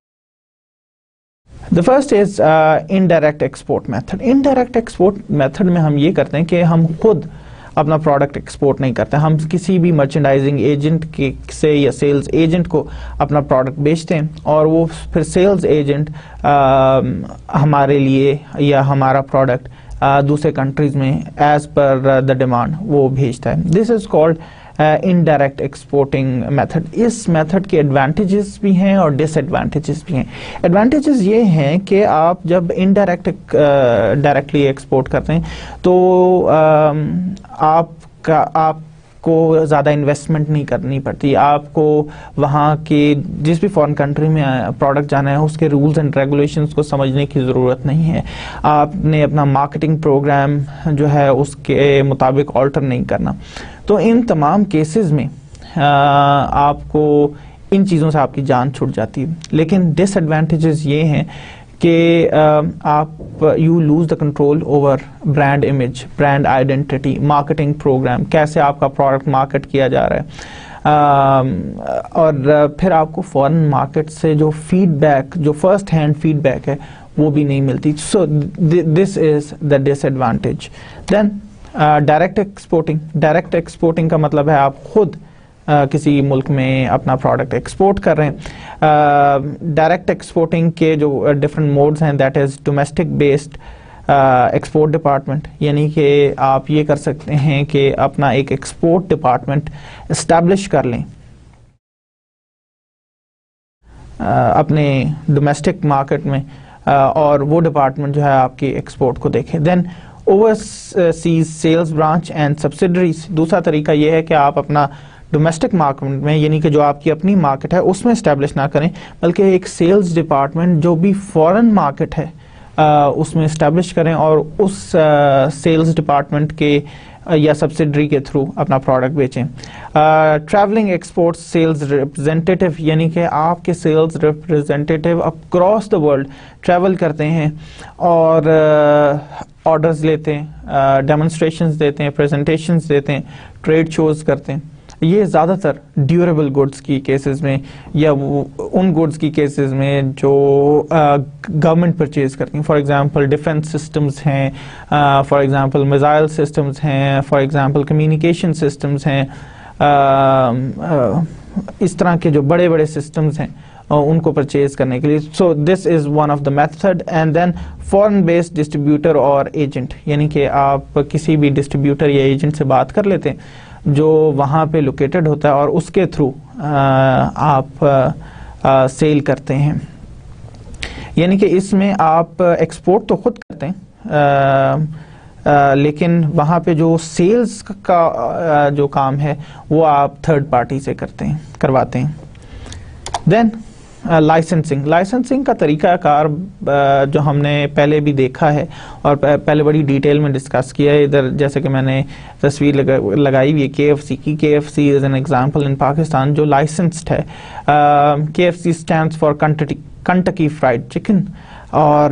The first is indirect export method. Indirect export method میں ہم یہ کرتے ہیں کہ ہم خود اپنا پروڈکٹ ایکسپورٹ نہیں کرتے، ہم کسی بھی مرچنڈائزنگ ایجنٹ سے یا سیلز ایجنٹ کو اپنا پروڈکٹ بیچتے ہیں، اور وہ پھر سیلز ایجنٹ ہمارے لیے یا ہمارا پروڈکٹ دوسرے کنٹریز میں ایز پر دا ڈیمانڈ وہ بھیجتا ہے. This is called indirect exporting method. اس میتھڈ کے ایڈوانٹیجز بھی ہیں اور ڈس ایڈوانٹیجز بھی ہیں. ایڈوانٹیجز یہ ہیں کہ آپ جب ڈائریکٹلی ایکسپورٹ کرتے ہیں تو آپ کو زیادہ انویسٹمنٹ نہیں کرنی پڑتی، آپ کو وہاں کے جس بھی فارن کنٹری میں پروڈکٹ جانا ہے اس کے رولز اینڈ ریگولیشنز کو سمجھنے کی ضرورت نہیں ہے، آپ نے اپنا مارکیٹنگ پروگرام جو ہے اس کے مطابق آلٹر نہیں کرنا. تو ان تمام کیسز میں آپ کو ان چیزوں سے آپ کی جان چھوٹ جاتی ہے. لیکن ڈس ایڈوانٹیجز یہ ہیں کہ آپ you lose the control over brand image, brand identity, marketing program, کیسے آپ کا پروڈکٹ مارکیٹ کیا جا رہا ہے، اور پھر آپ کو فورن مارکیٹ سے جو فیڈ بیک، جو فرسٹ ہینڈ فیڈ بیک ہے وہ بھی نہیں ملتی. So this is the disadvantage. Then direct exporting. Direct exporting کا مطلب ہے آپ خود کسی ملک میں اپنا پروڈکٹ ایکسپورٹ کر رہے ہیں. ڈائریکٹ ایکسپورٹنگ کے جو ڈفرینٹ موڈز ہیں، that is domestic based export department, یعنی کہ آپ یہ کر سکتے ہیں کہ اپنا ایک ایکسپورٹ ڈپارٹمنٹ اسٹیبلش کر لیں اپنے ڈومیسٹک مارکیٹ میں، اور وہ ڈپارٹمنٹ جو ہے آپ کی ایکسپورٹ کو دیکھے. Then overseas sales branch and subsidiaries. دوسرا طریقہ یہ ہے کہ آپ اپنا ڈومیسٹک مارکیٹ میں، یعنی کہ جو آپ کی اپنی مارکیٹ ہے اس میں اسٹیبلش نہ کریں، بلکہ ایک سیلز ڈپارٹمنٹ جو بھی فورن مارکیٹ ہے اس میں اسٹیبلش کریں، اور اس سیلز ڈپارٹمنٹ کے یا سبسڈری کے تھرو اپنا پروڈکٹ بیچیں. ٹریولنگ ایکسپورٹ سیلز ریپرزینٹیو یعنی کہ آپ کے sales representative across the world travel کرتے ہیں اور آرڈرز لیتے ہیں, ڈیمونسٹریشنز دیتے ہیں, پریزنٹیشنز دیتے ہیں, ٹریڈ شوز کرتے ہیں. یہ زیادہ تر ڈیوریبل گڈس کی کیسز میں یا ان گڈس کی کیسز میں جو گورنمنٹ پرچیز کرتی ہیں. فار ایگزامپل ڈیفنس سسٹمز ہیں, فار ایگزامپل میزائل سسٹمز ہیں, فار ایگزامپل کمیونیکیشن سسٹمز ہیں, اس طرح کے جو بڑے بڑے سسٹمز ہیں ان کو پرچیز کرنے کے لیے. So this is one of the method. And then foreign based distributor اور ایجنٹ یعنی کہ آپ کسی بھی ڈسٹریبیوٹر یا ایجنٹ سے بات کر لیتے ہیں جو وہاں پہ لوکیٹڈ ہوتا ہے اور اس کے تھرو آپ سیل کرتے ہیں. یعنی کہ اس میں آپ ایکسپورٹ تو خود کرتے ہیں لیکن وہاں پہ جو سیلز کا جو کام ہے وہ آپ تھرڈ پارٹی سے کرواتے ہیں. دین لائسنسنگ کا طریقہ کار جو ہم نے پہلے بھی دیکھا ہے اور پہلے بڑی ڈیٹیل میں ڈسکس کیا ہے. ادھر جیسے کہ میں نے تصویر لگائی ہوئی ہے KFC کی. KFC is an example in Pakistan جو لائسنسڈ ہے. KFC stands for Kentucky fried chicken اور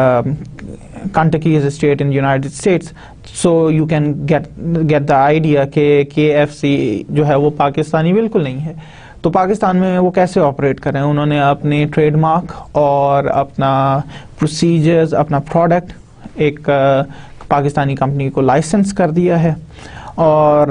Kentucky is a state in United States. So you can get the idea کہ KFC جو ہے وہ پاکستانی بالکل نہیں ہے. تو پاکستان میں وہ کیسے آپریٹ کر رہے ہیں؟ انہوں نے اپنے ٹریڈ مارک اور اپنا پروسیجرز, اپنا پروڈکٹ ایک پاکستانی کمپنی کو لائسنس کر دیا ہے اور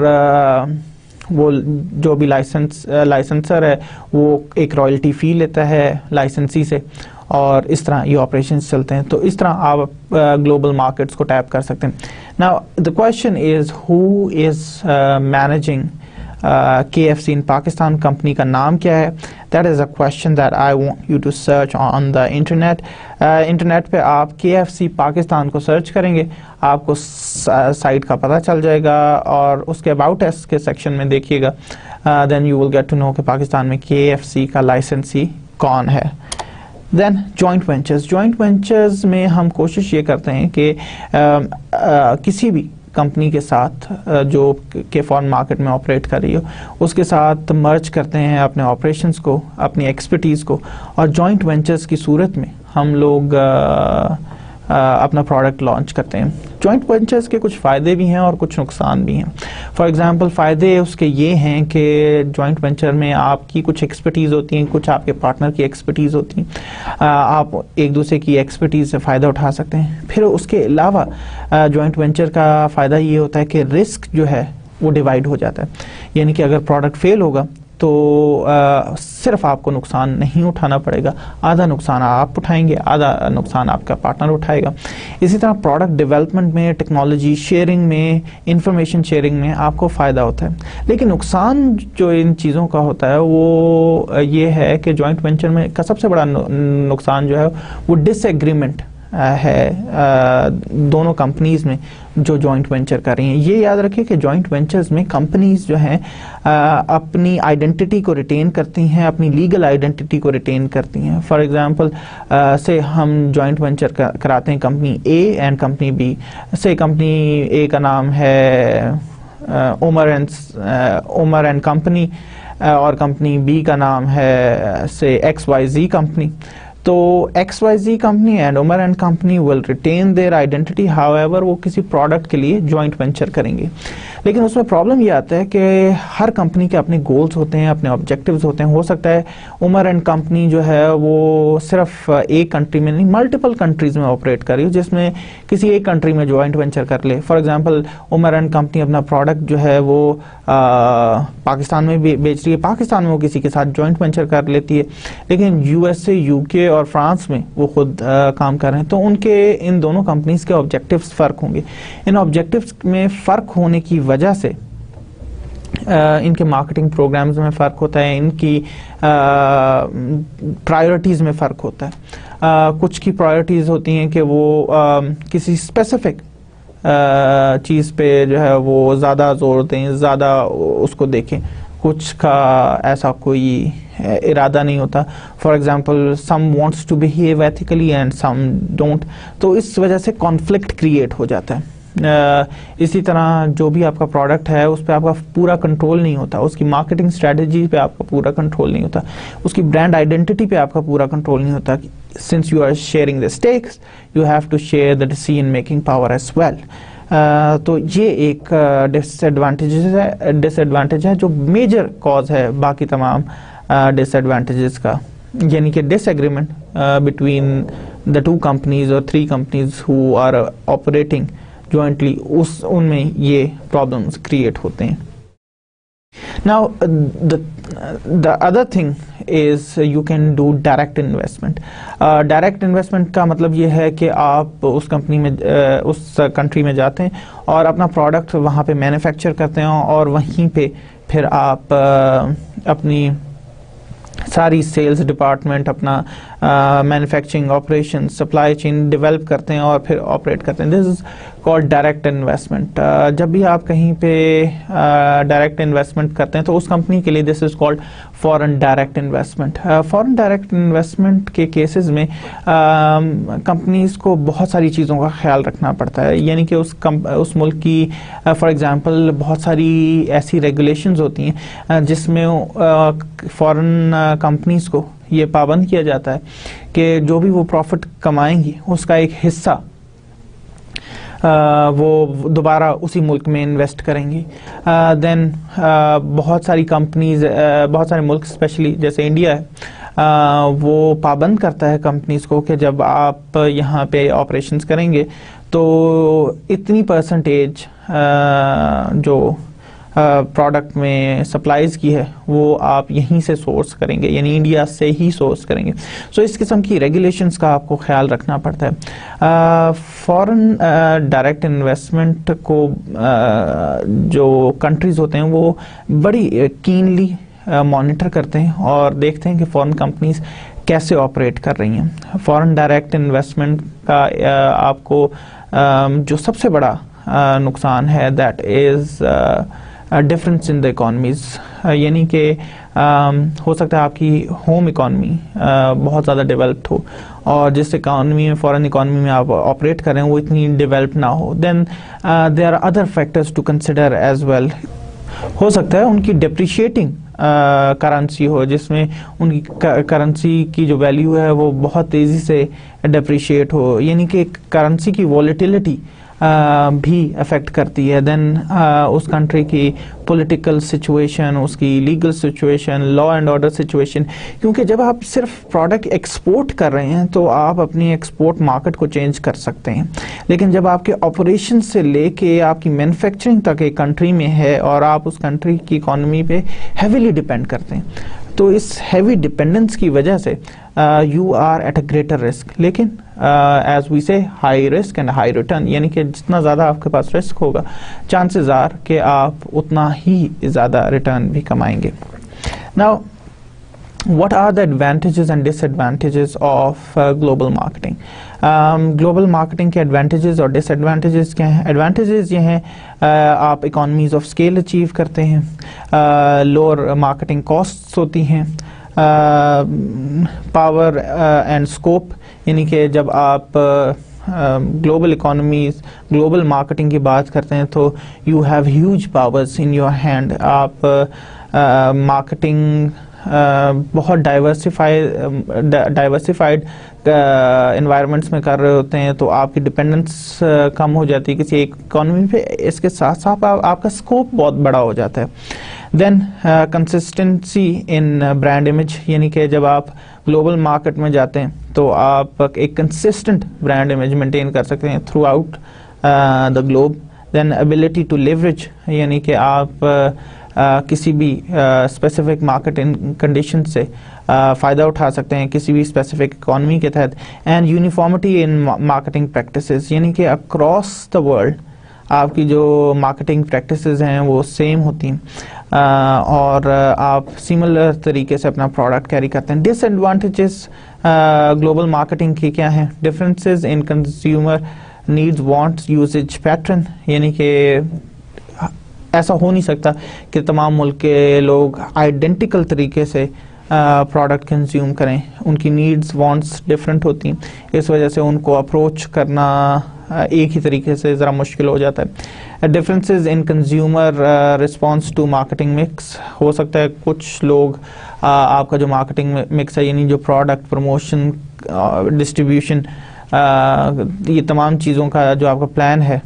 وہ جو بھی لائسنسر ہے وہ ایک رائلٹی فی لیتا ہے لائسنسی سے اور اس طرح یہ آپریشنز چلتے ہیں. تو اس طرح آپ گلوبل مارکیٹس کو ٹیپ کر سکتے ہیں. Now the question is who is managing KFC in Pakistan. Company کا نام کیا ہے؟ That is a question that I want you to search on the internet. Internet پہ آپ KFC پاکستان کو سرچ کریں گے, آپ کو سائٹ کا پتہ چل جائے گا اور اس کے اباؤٹ اس کے سیکشن میں دیکھیے گا. Then you will get to know کہ پاکستان میں KFC کا لائسنسی کون ہے. دین جوائنٹ وینچرز میں ہم کوشش یہ کرتے ہیں کہ کسی بھی کمپنی کے ساتھ جو کہ فارن مارکیٹ میں آپریٹ کر رہی ہو اس کے ساتھ مرج کرتے ہیں اپنے آپریشنز کو, اپنی ایکسپرٹیز کو, اور جوائنٹ وینچرز کی صورت میں ہم لوگ اپنا پروڈکٹ لانچ کرتے ہیں. جوائنٹ وینچرز کے کچھ فائدے بھی ہیں اور کچھ نقصان بھی ہیں. فار ایگزامپل فائدے اس کے یہ ہیں کہ جوائنٹ وینچر میں آپ کی کچھ ایکسپرٹیز ہوتی ہیں, کچھ آپ کے پارٹنر کی ایکسپرٹیز ہوتی ہیں, آپ ایک دوسرے کی ایکسپرٹیز سے فائدہ اٹھا سکتے ہیں. پھر اس کے علاوہ جوائنٹ وینچر کا فائدہ یہ ہوتا ہے کہ رسک جو ہے وہ ڈیوائڈ ہو جاتا ہے. یعنی کہ اگر پروڈکٹ فیل ہوگا تو صرف آپ کو نقصان نہیں اٹھانا پڑے گا, آدھا نقصان آپ اٹھائیں گے, آدھا نقصان آپ کا پارٹنر اٹھائے گا. اسی طرح پروڈکٹ ڈیولپمنٹ میں, ٹیکنالوجی شیئرنگ میں, انفارمیشن شیئرنگ میں آپ کو فائدہ ہوتا ہے. لیکن نقصان جو ان چیزوں کا ہوتا ہے وہ یہ ہے کہ جوائنٹ وینچر میں کا سب سے بڑا نقصان جو ہے وہ ڈس ایگریمنٹ ہے دونوں کمپنیز میں جو جوائنٹ وینچر کر رہی ہیں. یہ یاد رکھیں کہ جوائنٹ وینچرز میں کمپنیز جو ہیں اپنی آئیڈینٹی کو ریٹین کرتی ہیں, اپنی لیگل آئیڈینٹی کو ریٹین کرتی ہیں. فار ایگزامپل سے ہم جوائنٹ وینچر کراتے ہیں company A and company B. Say company A کا نام ہے عمر اینڈ کمپنی اور کمپنی بی کا نام ہے سے XYZ کمپنی. تو XYZ company and Umar and company will retain their identity, however وہ کسی پروڈکٹ کے لیے جوائنٹ وینچر کریں گے. لیکن اس میں پرابلم یہ آتا ہے کہ ہر کمپنی کے اپنے گولز ہوتے ہیں, اپنے آبجیکٹیوز ہوتے ہیں. ہو سکتا ہے عمر اینڈ کمپنی جو ہے وہ صرف ایک کنٹری میں نہیں ملٹیپل کنٹریز میں آپریٹ کر رہی ہو, جس میں کسی ایک کنٹری میں جوائنٹ وینچر کر لے. For example Umar and company اپنا پروڈکٹ جو ہے وہ پاکستان میں بیچ رہی ہے, پاکستان میں وہ کسی کے ساتھ جوائنٹ وینچر کر لیتی ہے, لیکن USA, UK اور فرانس میں وہ خود کام کر رہے ہیں. تو ان دونوں کمپنیز کے آبجیکٹیوز فرق ہوں گے. ان آبجیکٹیوز میں فرق ہونے کی وجہ سے ان کے مارکیٹنگ پروگرامز میں فرق ہوتا ہے, ان کی پرائیورٹیز میں فرق ہوتا ہے. کچھ کی پرائیورٹیز ہوتی ہیں کہ وہ کسی اسپیسیفک چیز پہ جو ہے وہ زیادہ زور دیں, زیادہ اس کو دیکھیں. کچھ کا ایسا کوئی ارادہ نہیں ہوتا. For example some wants to behave ethically and some don't. تو اس وجہ سے کانفلکٹ کریٹ ہو جاتا ہے. اسی طرح جو بھی آپ کا پروڈکٹ ہے اس پہ آپ کا پورا کنٹرول نہیں ہوتا, اس کی مارکیٹنگ اسٹریٹجی پہ آپ کا پورا کنٹرول نہیں ہوتا, اس کی برانڈ آئیڈینٹی پہ آپ کا پورا کنٹرول نہیں ہوتا. Since you are sharing the stakes you have to share the decision making power as well. تو یہ ایک ڈس ایڈوانٹیج ہے جو میجر کاز ہے باقی تمام ڈس ایڈوانٹیجز کا, یعنی کہ disagreement between the 2 companies اور 3 companies who are operating jointly, ان میں یہ problems کریٹ ہوتے ہیں. Now the other thing is you can do direct investment. Direct investment کا مطلب یہ ہے کہ آپ اس کمپنی میں اس کنٹری میں جاتے ہیں اور اپنا پروڈکٹ وہاں پہ مینوفیکچر کرتے ہیں اور وہیں پہ پھر آپ اپنی ساری سیلز ڈپارٹمنٹ, اپنا manufacturing operation, supply chain develop کرتے ہیں اور پھر آپریٹ کرتے ہیں. This is called direct investment. جب بھی آپ کہیں پہ ڈائریکٹ انویسٹمنٹ کرتے ہیں تو اس کمپنی کے لیے this is called foreign direct investment. Foreign direct investment کے کیسز میں کمپنیز کو بہت ساری چیزوں کا خیال رکھنا پڑتا ہے, یعنی کہ اس ملک کی فار ایگزامپل بہت ساری ایسی ریگولیشنز ہوتی ہیں جس میں فارن کمپنیز کو یہ پابند کیا جاتا ہے کہ جو بھی وہ پروفٹ کمائیں گی اس کا ایک حصہ وہ دوبارہ اسی ملک میں انویسٹ کریں گی. دین بہت ساری کمپنیز, بہت سارے ملک اسپیشلی جیسے انڈیا ہے, وہ پابند کرتا ہے کمپنیز کو کہ جب آپ یہاں پہ آپریشنز کریں گے تو اتنی پرسنٹیج جو پروڈکٹ میں سپلائز کی ہے وہ آپ یہیں سے سورس کریں گے, یعنی انڈیا سے ہی سورس کریں گے. سو اس قسم کی ریگولیشنز کا آپ کو خیال رکھنا پڑتا ہے. فارن ڈائریکٹ انویسٹمنٹ کو جو کنٹریز ہوتے ہیں وہ بڑی کینلی مانیٹر کرتے ہیں اور دیکھتے ہیں کہ فارن کمپنیز کیسے آپریٹ کر رہی ہیں. فارن ڈائریکٹ انویسٹمنٹ کا آپ کو جو سب سے بڑا نقصان ہے that is difference in the economies, یعنی کہ ہو سکتا ہے آپ کی ہوم اکانومی بہت زیادہ ڈیولپڈ ہو اور جس اکانومی میں فارن اکانومی میں آپ آپریٹ کر رہے ہیں وہ اتنی ڈیولپ نہ ہو. Then there are other factors to consider as well. ہو سکتا ہے ان کی ڈیپریشیٹنگ کرنسی ہو جس میں ان کی کرنسی کی جو ویلیو ہے وہ بہت تیزی سے ڈیپریشیٹ ہو, یعنی کہ کرنسی کی والیٹیلٹی بھی افیکٹ کرتی ہے. دین اس کنٹری کی پولیٹیکل سچویشن, اس کی legal situation, law and order situation, کیونکہ جب آپ صرف پروڈکٹ ایکسپورٹ کر رہے ہیں تو آپ اپنی ایکسپورٹ مارکیٹ کو چینج کر سکتے ہیں, لیکن جب آپ کے آپریشن سے لے کے آپ کی مینوفیکچرنگ تک ایک کنٹری میں ہے اور آپ اس کنٹری کی اکانومی پہ ہیویلی ڈیپینڈ کرتے ہیں تو اس ہیوی ڈیپینڈنس کی وجہ سے you are at a greater risk. لیکن as we say high risk and high return, یعنی کہ جتنا زیادہ آپ کے پاس رسک ہوگا چانسز آر کہ آپ اتنا ہی زیادہ ریٹرن بھی کمائیں گے. Now what are the advantages and disadvantages of global marketing? Global marketing کے ایڈوانٹیجز اور ڈس ایڈوانٹیجز کیا ہیں؟ ایڈوانٹیجز یہ ہیں آپ اکانومیز آف اسکیل اچیو کرتے ہیں, لوور مارکیٹنگ کاسٹس ہوتی ہیں, پاور اینڈ اسکوپ, یعنی کہ جب آپ گلوبل اکانومیز گلوبل مارکیٹنگ کی بات کرتے ہیں تو you have huge powers in your hand. آپ مارکیٹنگ بہت ڈائیورسفائڈ انوائرمنٹس میں کر رہے ہوتے ہیں تو آپ کی ڈپینڈنس کم ہو جاتی ہے کسی ایک اکانومی پہ, اس کے ساتھ ساتھ آپ کا اسکوپ بہت بڑا ہو جاتا ہے. Then consistency in brand image, یعنی کہ جب آپ گلوبل مارکیٹ میں جاتے ہیں تو آپ ایک کنسسٹنٹ برانڈ امیج مینٹین کر سکتے ہیں throughout the globe. Then ability to leverage, یعنی کہ آپ کسی بھی اسپیسیفک مارکیٹ کنڈیشن سے فائدہ اٹھا سکتے ہیں کسی بھی اسپیسیفک اکانومی کے تحت. And uniformity in marketing practices, یعنی کہ اکراس دا ورلڈ آپ کی جو مارکیٹنگ پریکٹسز ہیں وہ سیم ہوتی ہیں اور آپ سملر طریقے سے اپنا پروڈکٹ کیری کرتے ہیں. ڈس ایڈوانٹیجز گلوبل مارکیٹنگ کی کیا ہیں؟ Differences in consumer needs, wants, usage pattern, یعنی کہ ایسا ہو نہیں سکتا کہ تمام ملک کے لوگ آئیڈینٹیکل طریقے سے پروڈکٹ کنزیوم کریں, ان کی نیڈز وانٹس ڈفرینٹ ہوتی ہیں, اس وجہ سے ان کو اپروچ کرنا ایک ہی طریقے سے ذرا مشکل ہو جاتا ہے. Differences in consumer response to marketing mix. ہو سکتا ہے کچھ لوگ آپ کا جو مارکیٹنگ مکس ہے یعنی جو پروڈکٹ پروموشن ڈسٹریبیوشن یہ تمام چیزوں کا جو آپ کا پلان ہے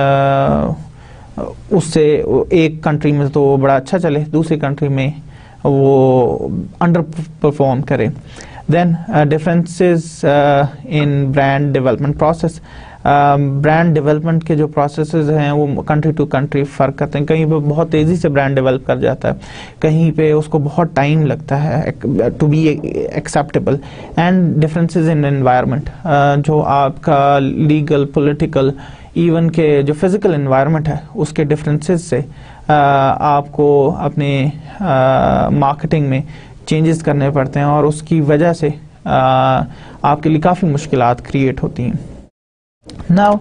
اس سے ایک کنٹری میں تو بڑا اچھا چلے, دوسری کنٹری میں وہ انڈر پرفارم کرے. Then differences in brand development process. Brand development کے جو پروسیسز ہیں وہ کنٹری ٹو کنٹری فرق کرتے ہیں. کہیں پہ بہت تیزی سے برانڈ ڈیولپ کر جاتا ہے, کہیں پہ اس کو بہت ٹائم لگتا ہے to be acceptable. And differences in environment, جو آپ کا لیگل پولیٹیکل ایون کہ جو فزیکل انوائرمنٹ ہے اس کے ڈفرینسز سے آپ کو اپنے مارکیٹنگ میں چینجز کرنے پڑتے ہیں اور اس کی وجہ سے آپ کے لیے کافی مشکلات کریٹ ہوتی ہیں. Now,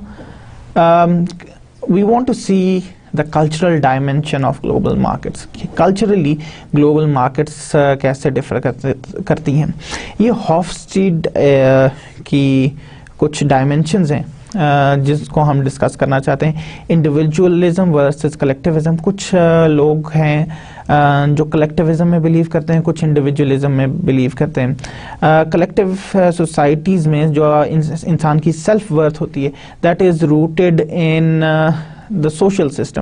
we want to see the cultural dimension of global markets. Culturally, global markets کیسے ڈفر کرتی ہیں. یہ ہافسٹیڈ کی کچھ ڈائمینشنز ہیں جس کو ہم ڈسکس کرنا چاہتے ہیں. Individualism versus collectivism. کچھ لوگ ہیں جو کلیکٹیوزم میں بلیو کرتے ہیں, کچھ انڈیویجولزم میں بلیو کرتے ہیں. کلیکٹیو سوسائٹیز میں جو انسان کی سیلف ورتھ ہوتی ہے that is rooted in the social system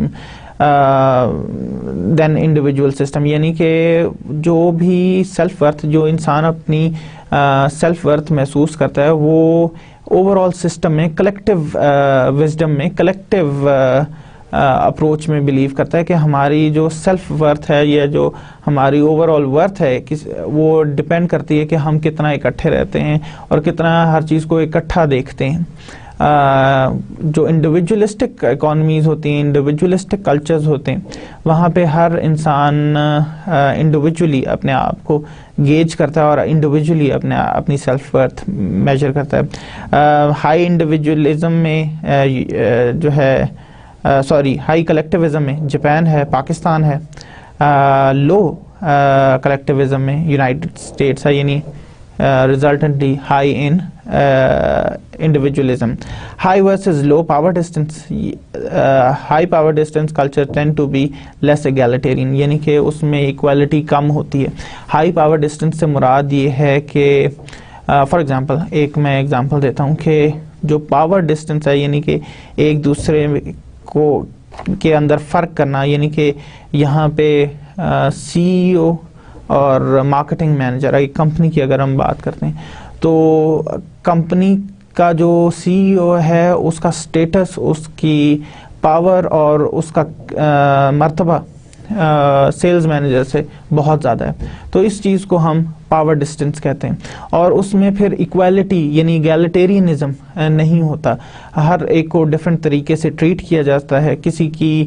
than individual system. یعنی کہ جو بھی سیلف ورتھ جو انسان اپنی سیلف ورتھ محسوس کرتا ہے وہ اوور آل سسٹم میں کلیکٹیو وزڈم میں کلیکٹیو اپروچ میں بلیو کرتا ہے کہ ہماری جو سیلف ورتھ ہے یا جو ہماری اوور آل ورتھ ہے وہ ڈپینڈ کرتی ہے کہ ہم کتنا اکٹھے رہتے ہیں اور کتنا ہر چیز کو اکٹھا دیکھتے ہیں. جو انڈیویجولسٹک اکانومیز ہوتی ہیں, انڈیویجولسٹک کلچرز ہوتے ہیں, وہاں پہ ہر انسان انڈیویجولی اپنے آپ کو گیج کرتا ہے اور انڈیویجولی اپنی سیلف ورتھ میجر کرتا ہے. ہائی انڈیویجولزم میں جو ہے ہائی کلیکٹیوزم میں جاپان ہے, پاکستان ہے. لو کلیکٹیوزم میں یونائٹڈ اسٹیٹس ہے, یعنی resultantly high in individualism. High versus low power distance. High power distance culture tend to be less egalitarian, یعنی کہ اس میں equality کم ہوتی ہے. High power distance سے مراد یہ ہے کہ فار ایگزامپل ایک میں ایگزامپل دیتا ہوں کہ جو پاور ڈسٹینس ہے یعنی کہ ایک دوسرے کو کے اندر فرق کرنا, یعنی کہ یہاں پہ سی ای او اور مارکیٹنگ مینیجر, ایک کمپنی کی اگر ہم بات کرتے ہیں تو کمپنی کا جو سی ای او ہے اس کا سٹیٹس, اس کی پاور اور اس کا مرتبہ سیلز مینیجر سے بہت زیادہ ہے. تو اس چیز کو ہم پاور ڈسٹینس کہتے ہیں. اور اس میں پھر ایکویلٹی یعنی ایگیلیٹیرینزم نہیں ہوتا, ہر ایک کو ڈفرینٹ طریقے سے ٹریٹ کیا جاتا ہے. کسی کی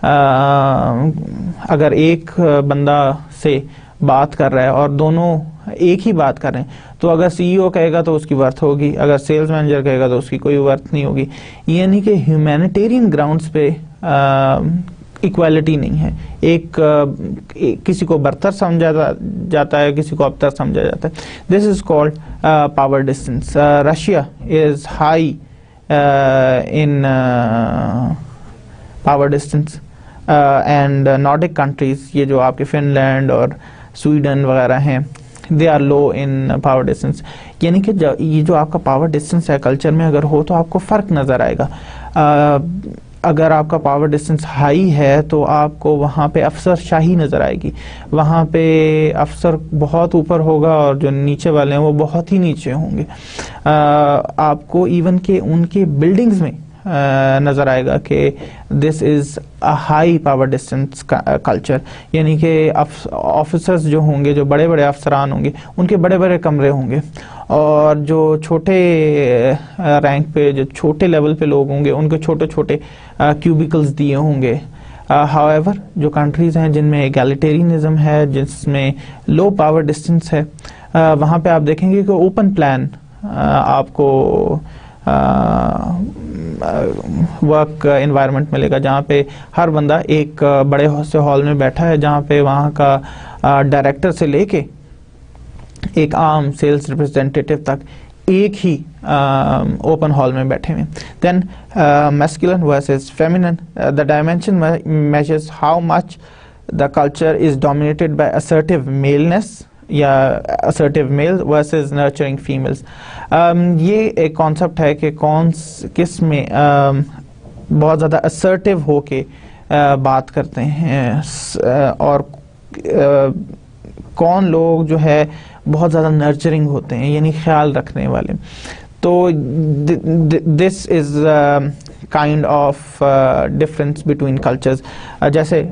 اگر ایک بندہ سے بات کر رہا ہے اور دونوں ایک ہی بات کر رہے ہیں تو اگر سی ای او کہے گا تو اس کی ورتھ ہوگی, اگر سیلز مینیجر کہے گا تو اس کی کوئی ورتھ نہیں ہوگی. یعنی کہ ہیومینیٹیرین گراؤنڈز پہ ایکویلٹی نہیں ہے. ایک کسی کو برتر سمجھا جاتا ہے, کسی کو ابتر سمجھا جاتا ہے. This is called power distance. Russia is high in power distance and Nordic countries, یہ جو آپ کے فن لینڈ اور سویڈن وغیرہ ہیں, they are low in power distance. یعنی کہ یہ جو آپ کا پاور ڈسٹینس ہے کلچر میں اگر ہو تو آپ کو فرق نظر آئے گا. اگر آپ کا پاور ڈسٹینس ہائی ہے تو آپ کو وہاں پہ افسر شاہی نظر آئے گی, وہاں پہ افسر بہت اوپر ہوگا اور جو نیچے والے ہیں وہ بہت ہی نیچے ہوں گے. آپ کو ایون کہ ان کے بلڈنگز میں نظر آئے گا کہ this is a high power distance culture. یعنی کہ آفیسرز جو ہوں گے, جو بڑے بڑے افسران ہوں گے, ان کے بڑے بڑے کمرے ہوں گے, اور جو چھوٹے رینک پہ جو چھوٹے لیول پہ لوگ ہوں گے ان کو چھوٹے چھوٹے کیوبیکلز دیے ہوں گے. ہاؤیور جو کنٹریز ہیں جن میں ایگیلیٹیرینزم ہے, جس میں لو پاور ڈسٹینس ہے, وہاں پہ آپ دیکھیں گے کہ اوپن پلان آپ کو ورک انوائرمنٹ ملے گا, جہاں پہ ہر بندہ ایک بڑے سے ہال میں بیٹھا ہے, جہاں پہ وہاں کا ڈائریکٹر سے لے کے ایک عام سیلز ریپرزینٹیٹیو تک ایک ہی اوپن ہال میں بیٹھے ہوئے. Then masculine versus feminine, the dimension measures how much the culture is dominated by assertive maleness یا assertive male versus nurturing females. یہ ایک کانسیپٹ ہے کہ کس میں بہت زیادہ assertive ہو کے بات کرتے ہیں اور کون لوگ جو ہے بہت زیادہ نرچرنگ ہوتے ہیں, یعنی خیال رکھنے والے. تو this is kind of difference between cultures. جیسے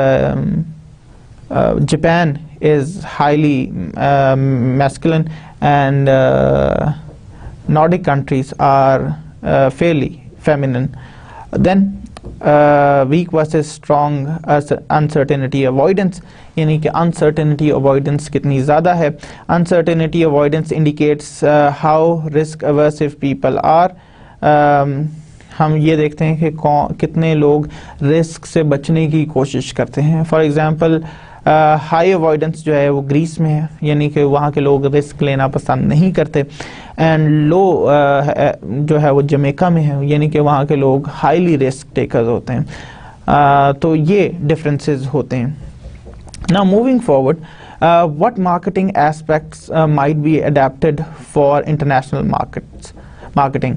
Japan is highly masculine and Nordic countries are fairly feminine. Then weak versus strong uncertainty avoidance, یعنی کہ uncertainty avoidance کتنی زیادہ ہے. Uncertainty avoidance indicates how risk aversive people are. ہم یہ دیکھتے ہیں کہ کتنے لوگ رسک سے بچنے کی کوشش کرتے ہیں. فار ایگزامپل ہائی اوائڈنس جو ہے وہ گریس میں ہے, یعنی کہ وہاں کے لوگ رسک لینا پسند نہیں کرتے. اینڈ لو جو ہے وہ جمیکا میں ہے, یعنی کہ وہاں کے لوگ ہائیلی رسک ٹیکرز ہوتے ہیں. تو یہ ڈفرینسز ہوتے ہیں. Now moving forward, what marketing aspects might be adapted for international marketing.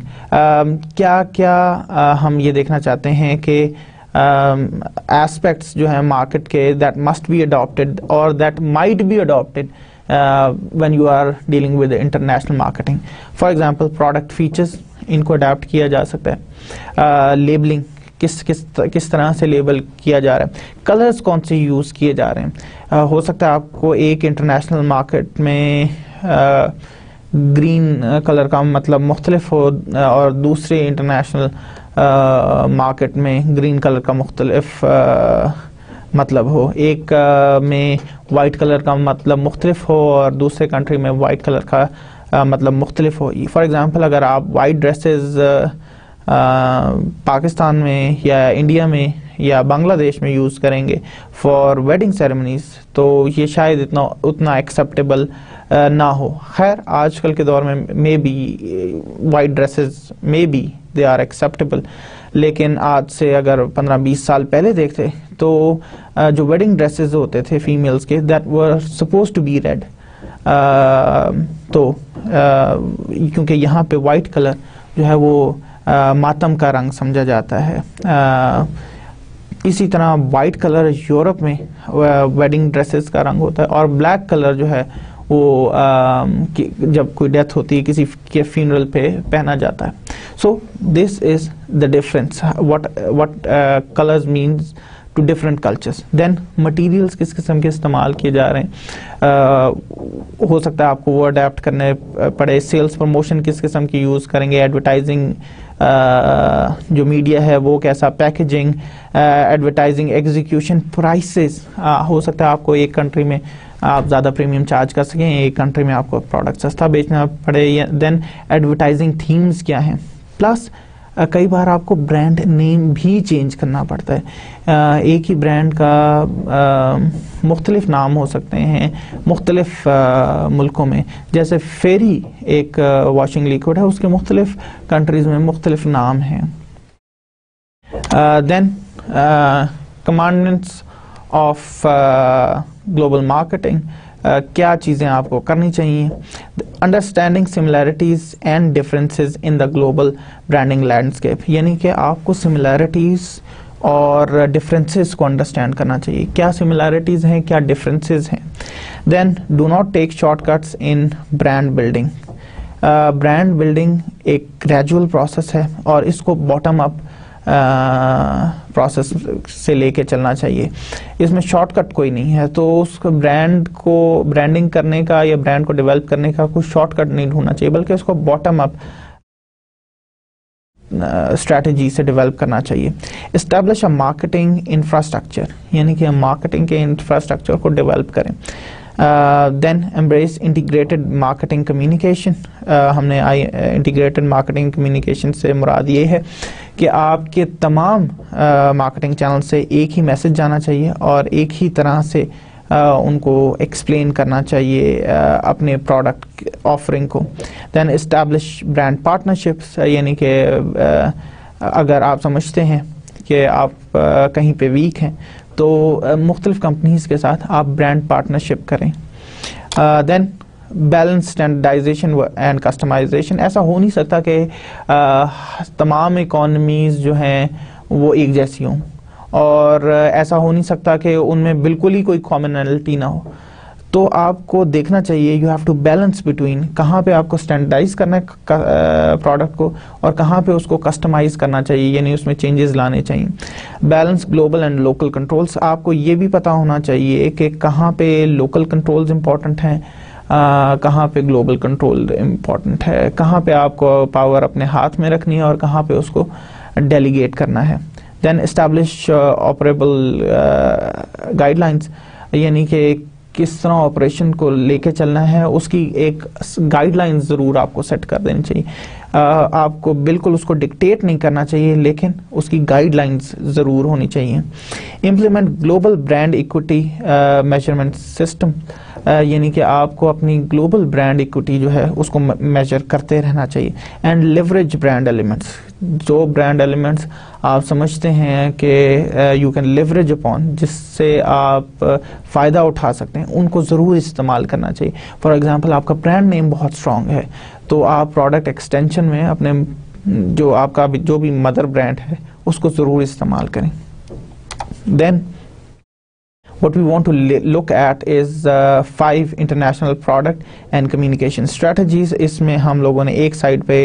کیا ہم یہ دیکھنا چاہتے ہیں کہ aspects جو ہیں مارکیٹ کے that must be adopted or that might be adopted when you are dealing with international marketing. For example, product features, ان کو adapt کیا جا سکتا ہے. Labeling, کس طرح سے لیبل کیا جا رہا ہے. کلرز کون سے یوز کیے جا رہے ہیں. ہو سکتا ہے آپ کو ایک انٹرنیشنل مارکیٹ میں گرین کلر کا مطلب مختلف ہو اور دوسرے انٹرنیشنل مارکیٹ میں گرین کلر کا مختلف مطلب ہو. ایک میں وائٹ کلر کا مطلب مختلف ہو اور دوسرے کنٹری میں وائٹ کلر کا مطلب مختلف ہو. فار ایگزامپل اگر آپ وائٹ ڈریسز پاکستان میں یا انڈیا میں یا بنگلہ دیش میں یوز کریں گے فار ویڈنگ سیریمنیز تو یہ شاید اتنا ایکسیپٹیبل نہ ہو. خیر آج کل کے دور میں بی وائٹ ڈریسز میں بی دے آر ایکسیپٹیبل, لیکن آج سے اگر 15-20 سال پہلے دیکھتے تو جو ویڈنگ ڈریسز ہوتے تھے فیمیلز کے that were supposed to be red. تو کیونکہ یہاں پہ وائٹ کلر جو ہے وہ ماتم کا رنگ سمجھا جاتا ہے. اسی طرح وائٹ کلر یورپ میں ویڈنگ ڈریسز کا رنگ ہوتا ہے اور بلیک کلر جو ہے وہ جب کوئی ڈیتھ ہوتی ہے کسی کے فینرل پہ پہنا جاتا ہے. So this is the difference what colors means to different cultures. Then materials کس قسم کے استعمال کیے جا رہے ہیں. ہو سکتا ہے آپ کو وہ اڈیپٹ کرنے پڑے. سیلز پروموشن کس قسم کی یوز کریں گے. ایڈورٹائزنگ جو میڈیا ہے وہ کیسا. Packaging, advertising, execution, prices. ہو سکتا ہے آپ کو ایک کنٹری میں آپ زیادہ پریمیم چارج کر سکیں, ایک کنٹری میں آپ کو پروڈکٹ سستا بیچنا پڑے. دین ایڈورٹائزنگ تھیمز کیا ہیں. پلس کئی بار آپ کو برانڈ نیم بھی چینج کرنا پڑتا ہے. ایک ہی برانڈ کا مختلف نام ہو سکتے ہیں مختلف ملکوں میں. جیسے فیری ایک واشنگ لیکوڈ ہے, اس کے مختلف کنٹریز میں مختلف نام ہیں. Then commandments of global marketing, کیا چیزیں آپ کو کرنی چاہیے. Understanding similarities and differences in the global branding landscape, یعنی کہ آپ کو سملیرٹیز اور ڈفرینسز کو انڈرسٹینڈ کرنا چاہیے. کیا سملیرٹیز ہیں, کیا ڈفرینسز ہیں. Then do not take short cuts in brand building. Brand building ایک گریجول پروسیس ہے اور اس کو باٹم اپ پروسیس سے لے کے چلنا چاہیے. اس میں شارٹ کٹ کوئی نہیں ہے. تو اس کو برانڈنگ کرنے کا یا برانڈ کو ڈیولپ کرنے کا کوئی شارٹ کٹ نہیں ڈھونڈنا چاہیے, بلکہ اس کو باٹم اپ اسٹریٹجی سے ڈیولپ کرنا چاہیے. اسٹیبلش اے مارکیٹنگ انفراسٹرکچر, یعنی کہ ہم مارکیٹنگ کے انفراسٹرکچر کو ڈیولپ کریں. Then embrace integrated marketing communication. ہم نے انٹیگریٹڈ مارکیٹنگ کمیونیکیشن سے مراد یہ ہے کہ آپ کے تمام مارکیٹنگ چینل سے ایک ہی میسج جانا چاہیے اور ایک ہی طرح سے ان کو ایکسپلین کرنا چاہیے اپنے پروڈکٹ آفرنگ کو. دین اسٹیبلش برانڈ پارٹنرشپس, یعنی کہ اگر آپ سمجھتے ہیں کہ آپ کہیں پہ ویک ہیں تو مختلف کمپنیز کے ساتھ آپ برانڈ پارٹنرشپ کریں. Then balance standardisation and customisation. ایسا ہو نہیں سکتا کہ تمام اکانومیز جو ہیں وہ ایک جیسی ہوں, اور ایسا ہو نہیں سکتا کہ ان میں بالکل ہی کوئی کامنلٹی نہ ہو. تو آپ کو دیکھنا چاہیے you have to balance between کہاں پہ آپ کو اسٹینڈرڈائز کرنا ہے پروڈکٹ کو اور کہاں پہ اس کو کسٹمائز کرنا چاہیے, یعنی اس میں چینجز لانے چاہیے. Balance global and local controls. آپ کو یہ بھی پتہ ہونا چاہیے کہ کہاں پہ لوکل کنٹرولز امپورٹنٹ ہیں, کہاں پہ گلوبل کنٹرول امپورٹنٹ ہے, کہاں پہ آپ کو پاور اپنے ہاتھ میں رکھنی ہے اور کہاں پہ اس کو ڈیلیگیٹ کرنا ہے. Then establish operable guidelines, یعنی کہ کس طرح آپریشن کو لے کے چلنا ہے اس کی ایک گائیڈ لائن ضرور آپ کو سیٹ کر دینی چاہیے. آپ کو بالکل اس کو ڈکٹیٹ نہیں کرنا چاہیے, لیکن اس کی گائیڈ لائنز ضرور ہونی چاہیے. Implement global brand equity measurement system, یعنی کہ آپ کو اپنی گلوبل برانڈ ایکوٹی جو ہے اس کو میجر کرتے رہنا چاہیے. اینڈ لیوریج برانڈ ایلیمنٹس, جو برانڈ ایلیمنٹس آپ سمجھتے ہیں کہ یو کین لیوریج اپون, جس سے آپ فائدہ اٹھا سکتے ہیں, ان کو ضرور استعمال کرنا چاہیے. فار ایگزامپل آپ کا برانڈ نیم بہت اسٹرانگ ہے تو آپ پروڈکٹ ایکسٹینشن میں اپنے جو آپ کا جو بھی مدر برانڈ ہے اس کو ضرور استعمال کریں. دین what we want to look at is 5 international product and communication strategies. اس میں ہم لوگوں نے ایک سائڈ پہ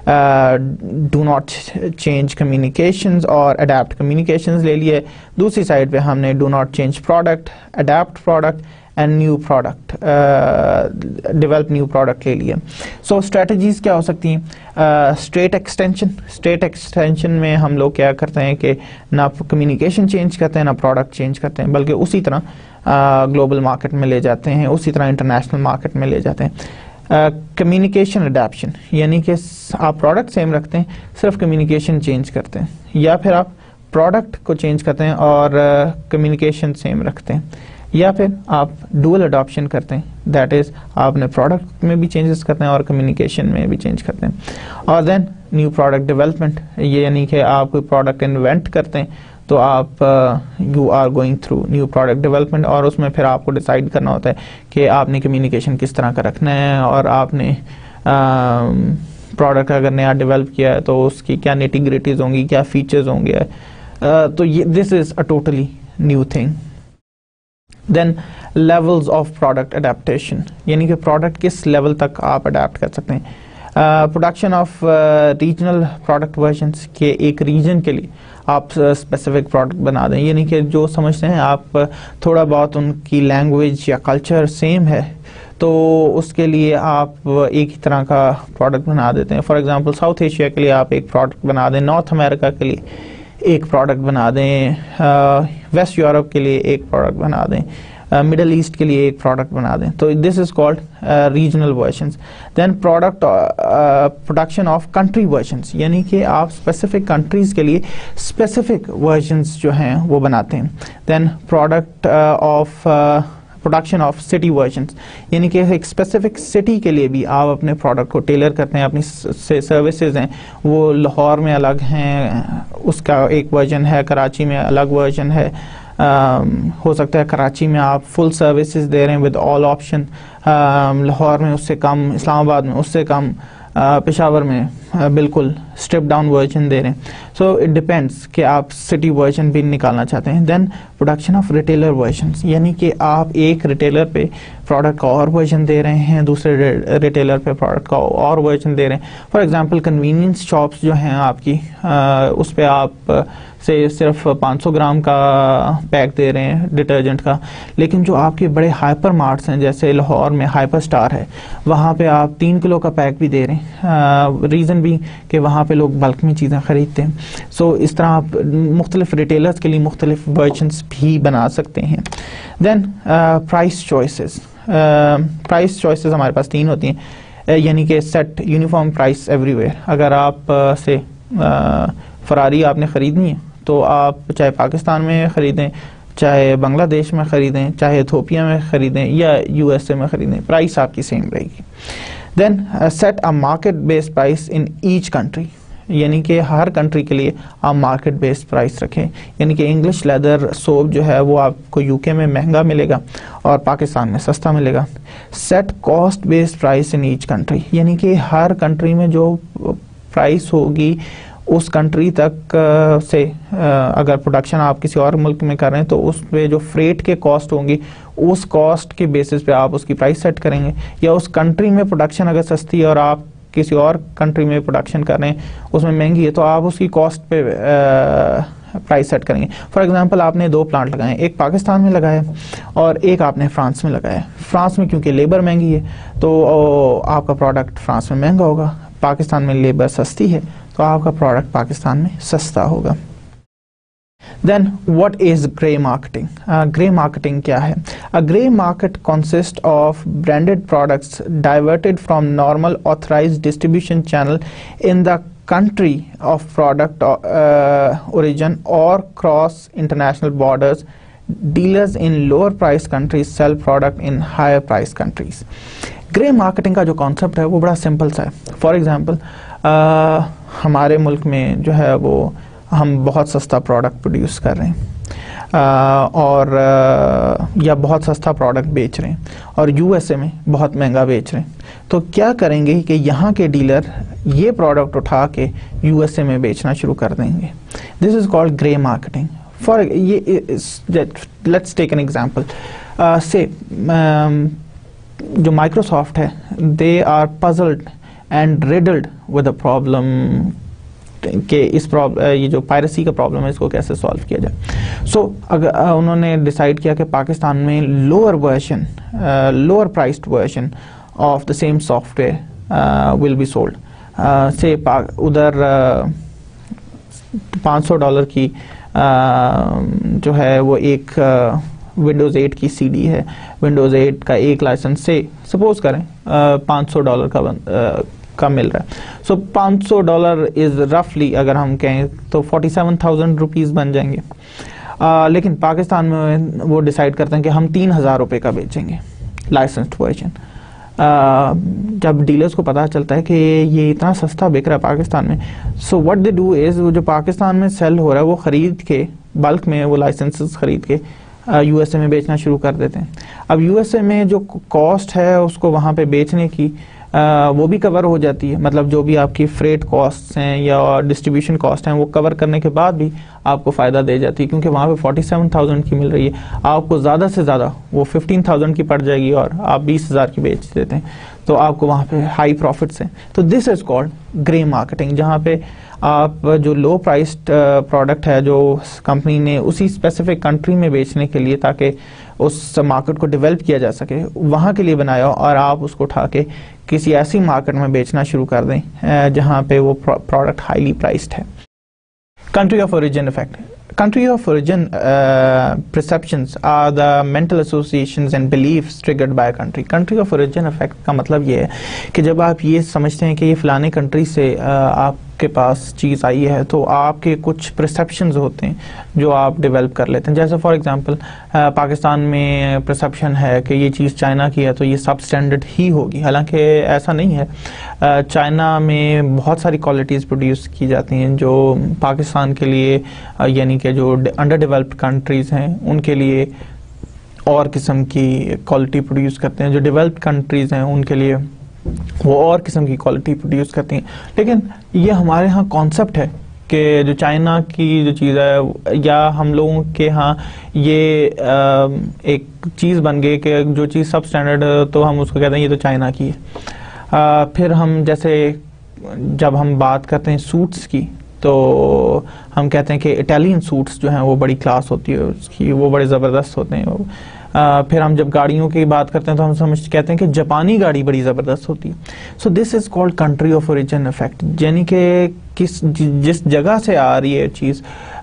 do not change communications اور adapt communications لے لیے, دوسری سائڈ پہ ہم نے do not change product, adapt product and new product, develop new product لے لیے. So strategies کیا ہو سکتی ہیں؟ State extension میں ہم لوگ کیا کرتے ہیں کہ نہ communication چینج کرتے ہیں نہ product چینج کرتے ہیں, بلکہ اسی طرح گلوبل مارکیٹ میں لے جاتے ہیں, اسی طرح انٹرنیشنل مارکیٹ میں لے جاتے ہیں. کمیونیکیشن اڈیپشن, یعنی کہ آپ پروڈکٹ سیم رکھتے ہیں, صرف کمیونیکیشن چینج کرتے ہیں, یا پھر آپ پروڈکٹ کو چینج کرتے ہیں اور کمیونیکیشن سیم رکھتے ہیں, یا پھر آپ ڈوئل اڈاپشن کرتے ہیں, دیٹ از آپ نے پروڈکٹ میں بھی چینجز کرتے ہیں اور کمیونیکیشن میں بھی چینج کرتے ہیں. اور دین نیو پروڈکٹ ڈیولپمنٹ, یہ یعنی کہ آپ کوئی پروڈکٹ انوینٹ کرتے ہیں تو آپ you are going through new product development, اور اس میں پھر آپ کو ڈیسائیڈ کرنا ہوتا ہے کہ آپ نے کمیونیکیشن کس طرح کا رکھنا ہے, اور آپ نے پروڈکٹ اگر نیا ڈیولپ کیا ہے تو اس کی کیا نیٹی گریٹیز ہوں گی, کیا فیچرز ہوں گے. تو یہ this is a totally new thing. Then levels of product adaptation, یعنی کہ پروڈکٹ کس لیول تک آپ اڈیپٹ کر سکتے ہیں. Production of regional product versions, کے ایک ریجن کے لیے آپ اسپیسیفک پروڈکٹ بنا دیں, یعنی کہ جو سمجھتے ہیں آپ تھوڑا بہت ان کی لینگویج یا کلچر سیم ہے تو اس کے لیے آپ ایک ہی طرح کا پروڈکٹ بنا دیتے ہیں. فار ایگزامپل ساؤتھ ایشیا کے لیے آپ ایک پروڈکٹ بنا دیں, نارتھ امریکہ کے لیے ایک پروڈکٹ بنا دیں, ویسٹ یورپ کے لیے ایک پروڈکٹ بنا دیں, مڈل ایسٹ کے لیے ایک پروڈکٹ بنا دیں. تو this is called regional versions. Then production of country versions, یعنی کہ آپ اسپیسیفک کنٹریز کے لیے اسپیسیفک ورژنس جو ہیں وہ بناتے ہیں. Then production of city versions, یعنی کہ ایک اسپیسیفک سٹی کے لیے بھی آپ اپنے پروڈکٹ کو ٹیلر کرتے ہیں. اپنی سروسز ہیں وہ لاہور میں الگ ہیں, اس کا ایک ورژن ہے, کراچی میں الگ ورژن ہے, ہو سکتا ہے کراچی میں آپ فل سروسز دے رہے ہیں ود آل آپشن, لاہور میں اس سے کم, اسلام آباد میں اس سے کم, پشاور میں بالکل اسٹیپ ڈاؤن ورژن دے رہے ہیں. سو اٹ ڈپینڈس کہ آپ سٹی ورژن بھی نکالنا چاہتے ہیں. Then production of retailer versions, یعنی کہ آپ ایک ریٹیلر پہ پروڈکٹ کا اور ورژن دے رہے ہیں, دوسرے ریٹیلر پہ پروڈکٹ کا اور ورژن دے رہے ہیں. فار ایگزامپل کنوینئنس شاپس جو ہیں آپ کی, اس پہ آپ سے صرف 500 گرام کا پیک دے رہے ہیں ڈٹرجنٹ کا, لیکن جو آپ کے بڑے ہائپر مارٹس ہیں جیسے لاہور میں ہائپر سٹار ہے, وہاں پہ آپ 3 کلو کا پیک بھی دے رہے ہیں. ریزن بھی کہ وہاں پہ لوگ بلک میں چیزیں خریدتے ہیں. سو اس طرح آپ مختلف ریٹیلرز کے لیے مختلف ورژنس بھی بنا سکتے ہیں. Then price choices. Price choices ہمارے پاس 3 ہوتی ہیں, یعنی کہ set uniform price everywhere. اگر آپ سے فراری آپ نے خریدنی ہے تو آپ چاہے پاکستان میں خریدیں چاہے بنگلہ دیش میں خریدیں، چاہے ایتھوپیا میں خریدیں یا USA میں خریدیں، پرائس آپ کی سیم رہے گی. Then set a market base price in each country, یعنی کہ ہر کنٹری کے لیے آپ مارکیٹ بیس پرائس رکھیں. یعنی کہ انگلش لیدر سوپ جو ہے وہ آپ کو UK میں مہنگا ملے گا اور پاکستان میں سستا ملے گا. Set cost base price in each country, یعنی کہ ہر کنٹری میں جو پرائس ہوگی اس کنٹری تک سے اگر پروڈکشن آپ کسی اور ملک میں کر رہے ہیں تو اس پہ جو فریٹ کے کاسٹ ہوں گی اس کاسٹ کے بیسس پہ آپ اس کی پرائس سیٹ کریں گے. یا اس کنٹری میں پروڈکشن اگر سستی ہے اور آپ کسی اور کنٹری میں پروڈکشن کر رہے ہیں اس میں مہنگی ہے تو آپ اس کی کاسٹ پہ پرائس سیٹ کریں گے. فار ایگزامپل آپ نے 2 پلانٹ لگائے ہیں، ایک پاکستان میں لگایا اور ایک آپ نے فرانس میں لگایا. فرانس میں کیونکہ لیبر مہنگی ہے تو آپ کا پروڈکٹ فرانس میں مہنگا ہوگا، پاکستان میں لیبر سستی ہے تو آپ کا پروڈکٹ پاکستان میں سستا ہوگا. Then what is grey marketing? Grey marketing کیا ہے؟ Grey market consist of branded products diverted from normal authorised distribution channel in the country of product origin or cross international borders. Dealers in lower price countries sell product in higher price countries. Grey marketing کا جو concept ہے وہ بڑا simple سا ہے. For example ہمارے ملک میں جو ہے وہ ہم بہت سستا پروڈکٹ پروڈیوس کر رہے ہیں اور یا بہت سستا پروڈکٹ بیچ رہے ہیں اور USA میں بہت مہنگا بیچ رہے ہیں. تو کیا کریں گے کہ یہاں کے ڈیلر یہ پروڈکٹ اٹھا کے USA میں بیچنا شروع کر دیں گے. This is called grey marketing. For let's take an example سے جو مائکروسافٹ ہے they are puzzled and riddled with a problem کہ یہ جو پائرسی کا پرابلم ہے اس کو کیسے سالو کیا جائے. سو اگر انہوں نے ڈیسائیڈ کیا کہ پاکستان میں lower priced version of the same software will be sold. سے ادھر $500 کی جو ہے وہ ایک ونڈوز 8 کی CD ہے. ونڈوز 8 کا ایک لائسنس سے سپوز کریں $500 کا مل رہا ہے. سو $500 از رفلی اگر ہم کہیں تو 47,000 روپیز بن جائیں گے. لیکن پاکستان میں وہ ڈیسائیڈ کرتے ہیں کہ ہم 3,000 روپے کا بیچیں گے لائسنسڈ ورژن. جب ڈیلرز کو پتہ چلتا ہے کہ یہ اتنا سستا بک رہا ہے پاکستان میں، so what they do is جو پاکستان میں سیل ہو رہا ہے وہ خرید کے بلک میں وہ لائسنسز خرید کے USA میں بیچنا شروع کر دیتے ہیں. اب USA میں جو کاسٹ ہے اس کو وہاں پہ بیچنے کی وہ بھی کور ہو جاتی ہے. مطلب جو بھی آپ کی فریٹ کاسٹ ہیں یا ڈسٹریبیوشن کاسٹ ہیں وہ کور کرنے کے بعد بھی آپ کو فائدہ دے جاتی ہے کیونکہ وہاں پہ 47,000 کی مل رہی ہے. آپ کو زیادہ سے زیادہ وہ 15,000 کی پڑ جائے گی اور آپ 20,000 کی بیچ دیتے ہیں تو آپ کو وہاں پہ ہائی پروفٹس ہیں. تو this is called grey marketing, جہاں پہ آپ جو لو پرائسڈ پروڈکٹ ہے جو کمپنی نے اسی اسپیسیفک کنٹری میں بیچنے کے لیے تاکہ اس مارکیٹ کو ڈیولپ کیا جا سکے وہاں کے لیے بنایا اور آپ اس کو اٹھا کے کسی ایسی مارکیٹ میں بیچنا شروع کر دیں جہاں پہ وہ پروڈکٹ ہائیلی پرائسڈ ہے. Country of origin effect. Country of origin perceptions are the mental associations and beliefs triggered by a country. Country of origin effect کا مطلب یہ ہے کہ جب آپ یہ سمجھتے ہیں کہ یہ فلانے کنٹری سے آپ کے پاس چیز آئی ہے تو آپ کے کچھ پرسیپشنز ہوتے ہیں جو آپ ڈیولپ کر لیتے ہیں. جیسے فار ایگزامپل پاکستان میں پرسیپشن ہے کہ یہ چیز چائنا کی ہے تو یہ سب اسٹینڈرڈ ہی ہوگی، حالانکہ ایسا نہیں ہے. چائنا میں بہت ساری کوالٹیز پروڈیوس کی جاتی ہیں جو پاکستان کے لیے یعنی کہ جو انڈر ڈیولپڈ کنٹریز ہیں ان کے لیے اور قسم کی کوالٹی پروڈیوس کرتے ہیں، جو ڈیولپڈ کنٹریز ہیں ان کے لیے وہ اور قسم کی کوالٹی پروڈیوس کرتی ہیں. لیکن یہ ہمارے ہاں کانسیپٹ ہے کہ جو چائنا کی جو چیز ہے یا ہم لوگوں کے ہاں یہ ایک چیز بن گئی کہ جو چیز سب اسٹینڈرڈ تو ہم اس کو کہتے ہیں یہ تو چائنا کی ہے. پھر ہم جیسے جب ہم بات کرتے ہیں سوٹس کی تو ہم کہتے ہیں کہ اٹالین سوٹس جو ہیں وہ بڑی کلاس ہوتی ہے اس کی، وہ بڑے زبردست ہوتے ہیں. پھر ہم جب گاڑیوں کی بات کرتے ہیں تو ہم کہتے ہیں کہ جاپانی گاڑی بڑی زبردست ہوتی ہے. So this is called country of origin effect, یعنی کہ جس جگہ سے آ رہی ہے چیز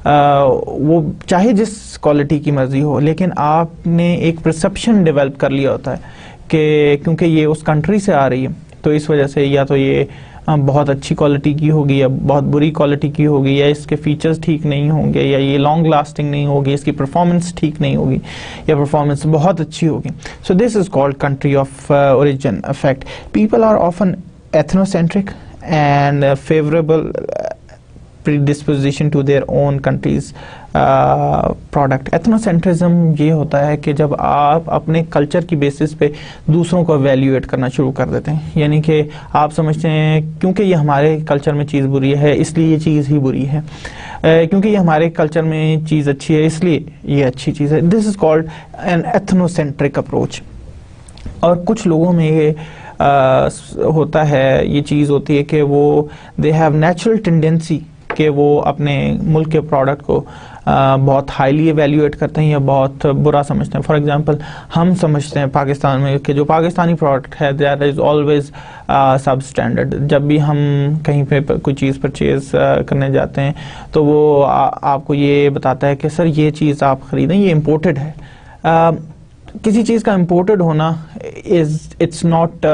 وہ چاہے جس کوالٹی کی مرضی ہو لیکن آپ نے ایک پرسیپشن ڈیولپ کر لیا ہوتا ہے کہ کیونکہ یہ اس کنٹری سے آ رہی ہے تو اس وجہ سے یا تو یہ بہت اچھی کوالٹی کی ہوگی یا بہت بری کوالٹی کی ہوگی, یا اس کے فیچرز ٹھیک نہیں ہوں گے, یا یہ لانگ لاسٹنگ نہیں ہوگی, اس کی پرفارمنس ٹھیک نہیں ہوگی, یا پرفارمنس بہت اچھی ہوگی. So this is called country of origin effect. People are often ethnocentric and favourable predisposition to their own country's product. Ethnocentrism یہ ہوتا ہے کہ جب آپ اپنے کلچر کی بیسس پہ دوسروں کو ایویلیویٹ کرنا شروع کر دیتے ہیں, یعنی کہ آپ سمجھتے ہیں کیونکہ یہ ہمارے کلچر میں چیز بری ہے اس لیے یہ چیز ہی بری ہے, کیونکہ یہ ہمارے کلچر میں چیز اچھی ہے اس لیے یہ اچھی چیز ہے. This is called an ethnocentric approach. اور کچھ لوگوں میں یہ ہوتا ہے, یہ چیز ہوتی ہے کہ وہ دے ہیو نیچرل ٹینڈنسی کہ وہ اپنے ملک کے پروڈکٹ کو بہت ہائیلی ایویلیویٹ کرتے ہیں یا بہت برا سمجھتے ہیں. فار ایگزامپل ہم سمجھتے ہیں پاکستان میں کہ جو پاکستانی پروڈکٹ ہے that is always substandard. جب بھی ہم کہیں پہ کوئی چیز پرچیز کرنے جاتے ہیں تو وہ آپ کو یہ بتاتا ہے کہ سر یہ چیز آپ خریدیں, یہ امپورٹڈ ہے. کسی چیز کا امپورٹڈ ہونا اٹس ناٹ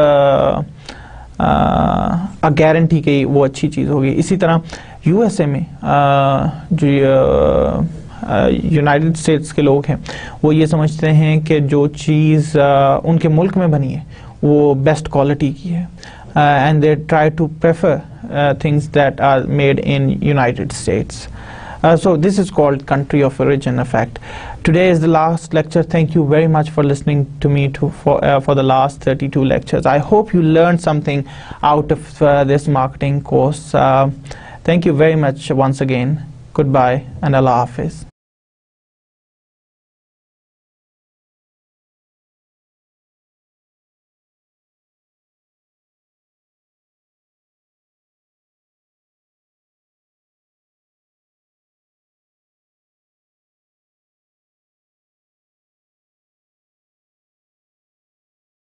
گارنٹی کہ وہ اچھی چیز ہوگی. اسی طرح یو ایس اے میں جو یونائٹڈ اسٹیٹس کے لوگ ہیں وہ یہ سمجھتے ہیں کہ جو چیز ان کے ملک میں بنی ہے وہ بیسٹ کوالٹی کی ہے, and they try to prefer things that are made in United States. So this is called country of origin effect. Today is the last lecture. Thank you very much for listening to me for the last 32 lectures. I hope you learned something out of this marketing course. Thank you very much once again. Goodbye and Allah Hafiz.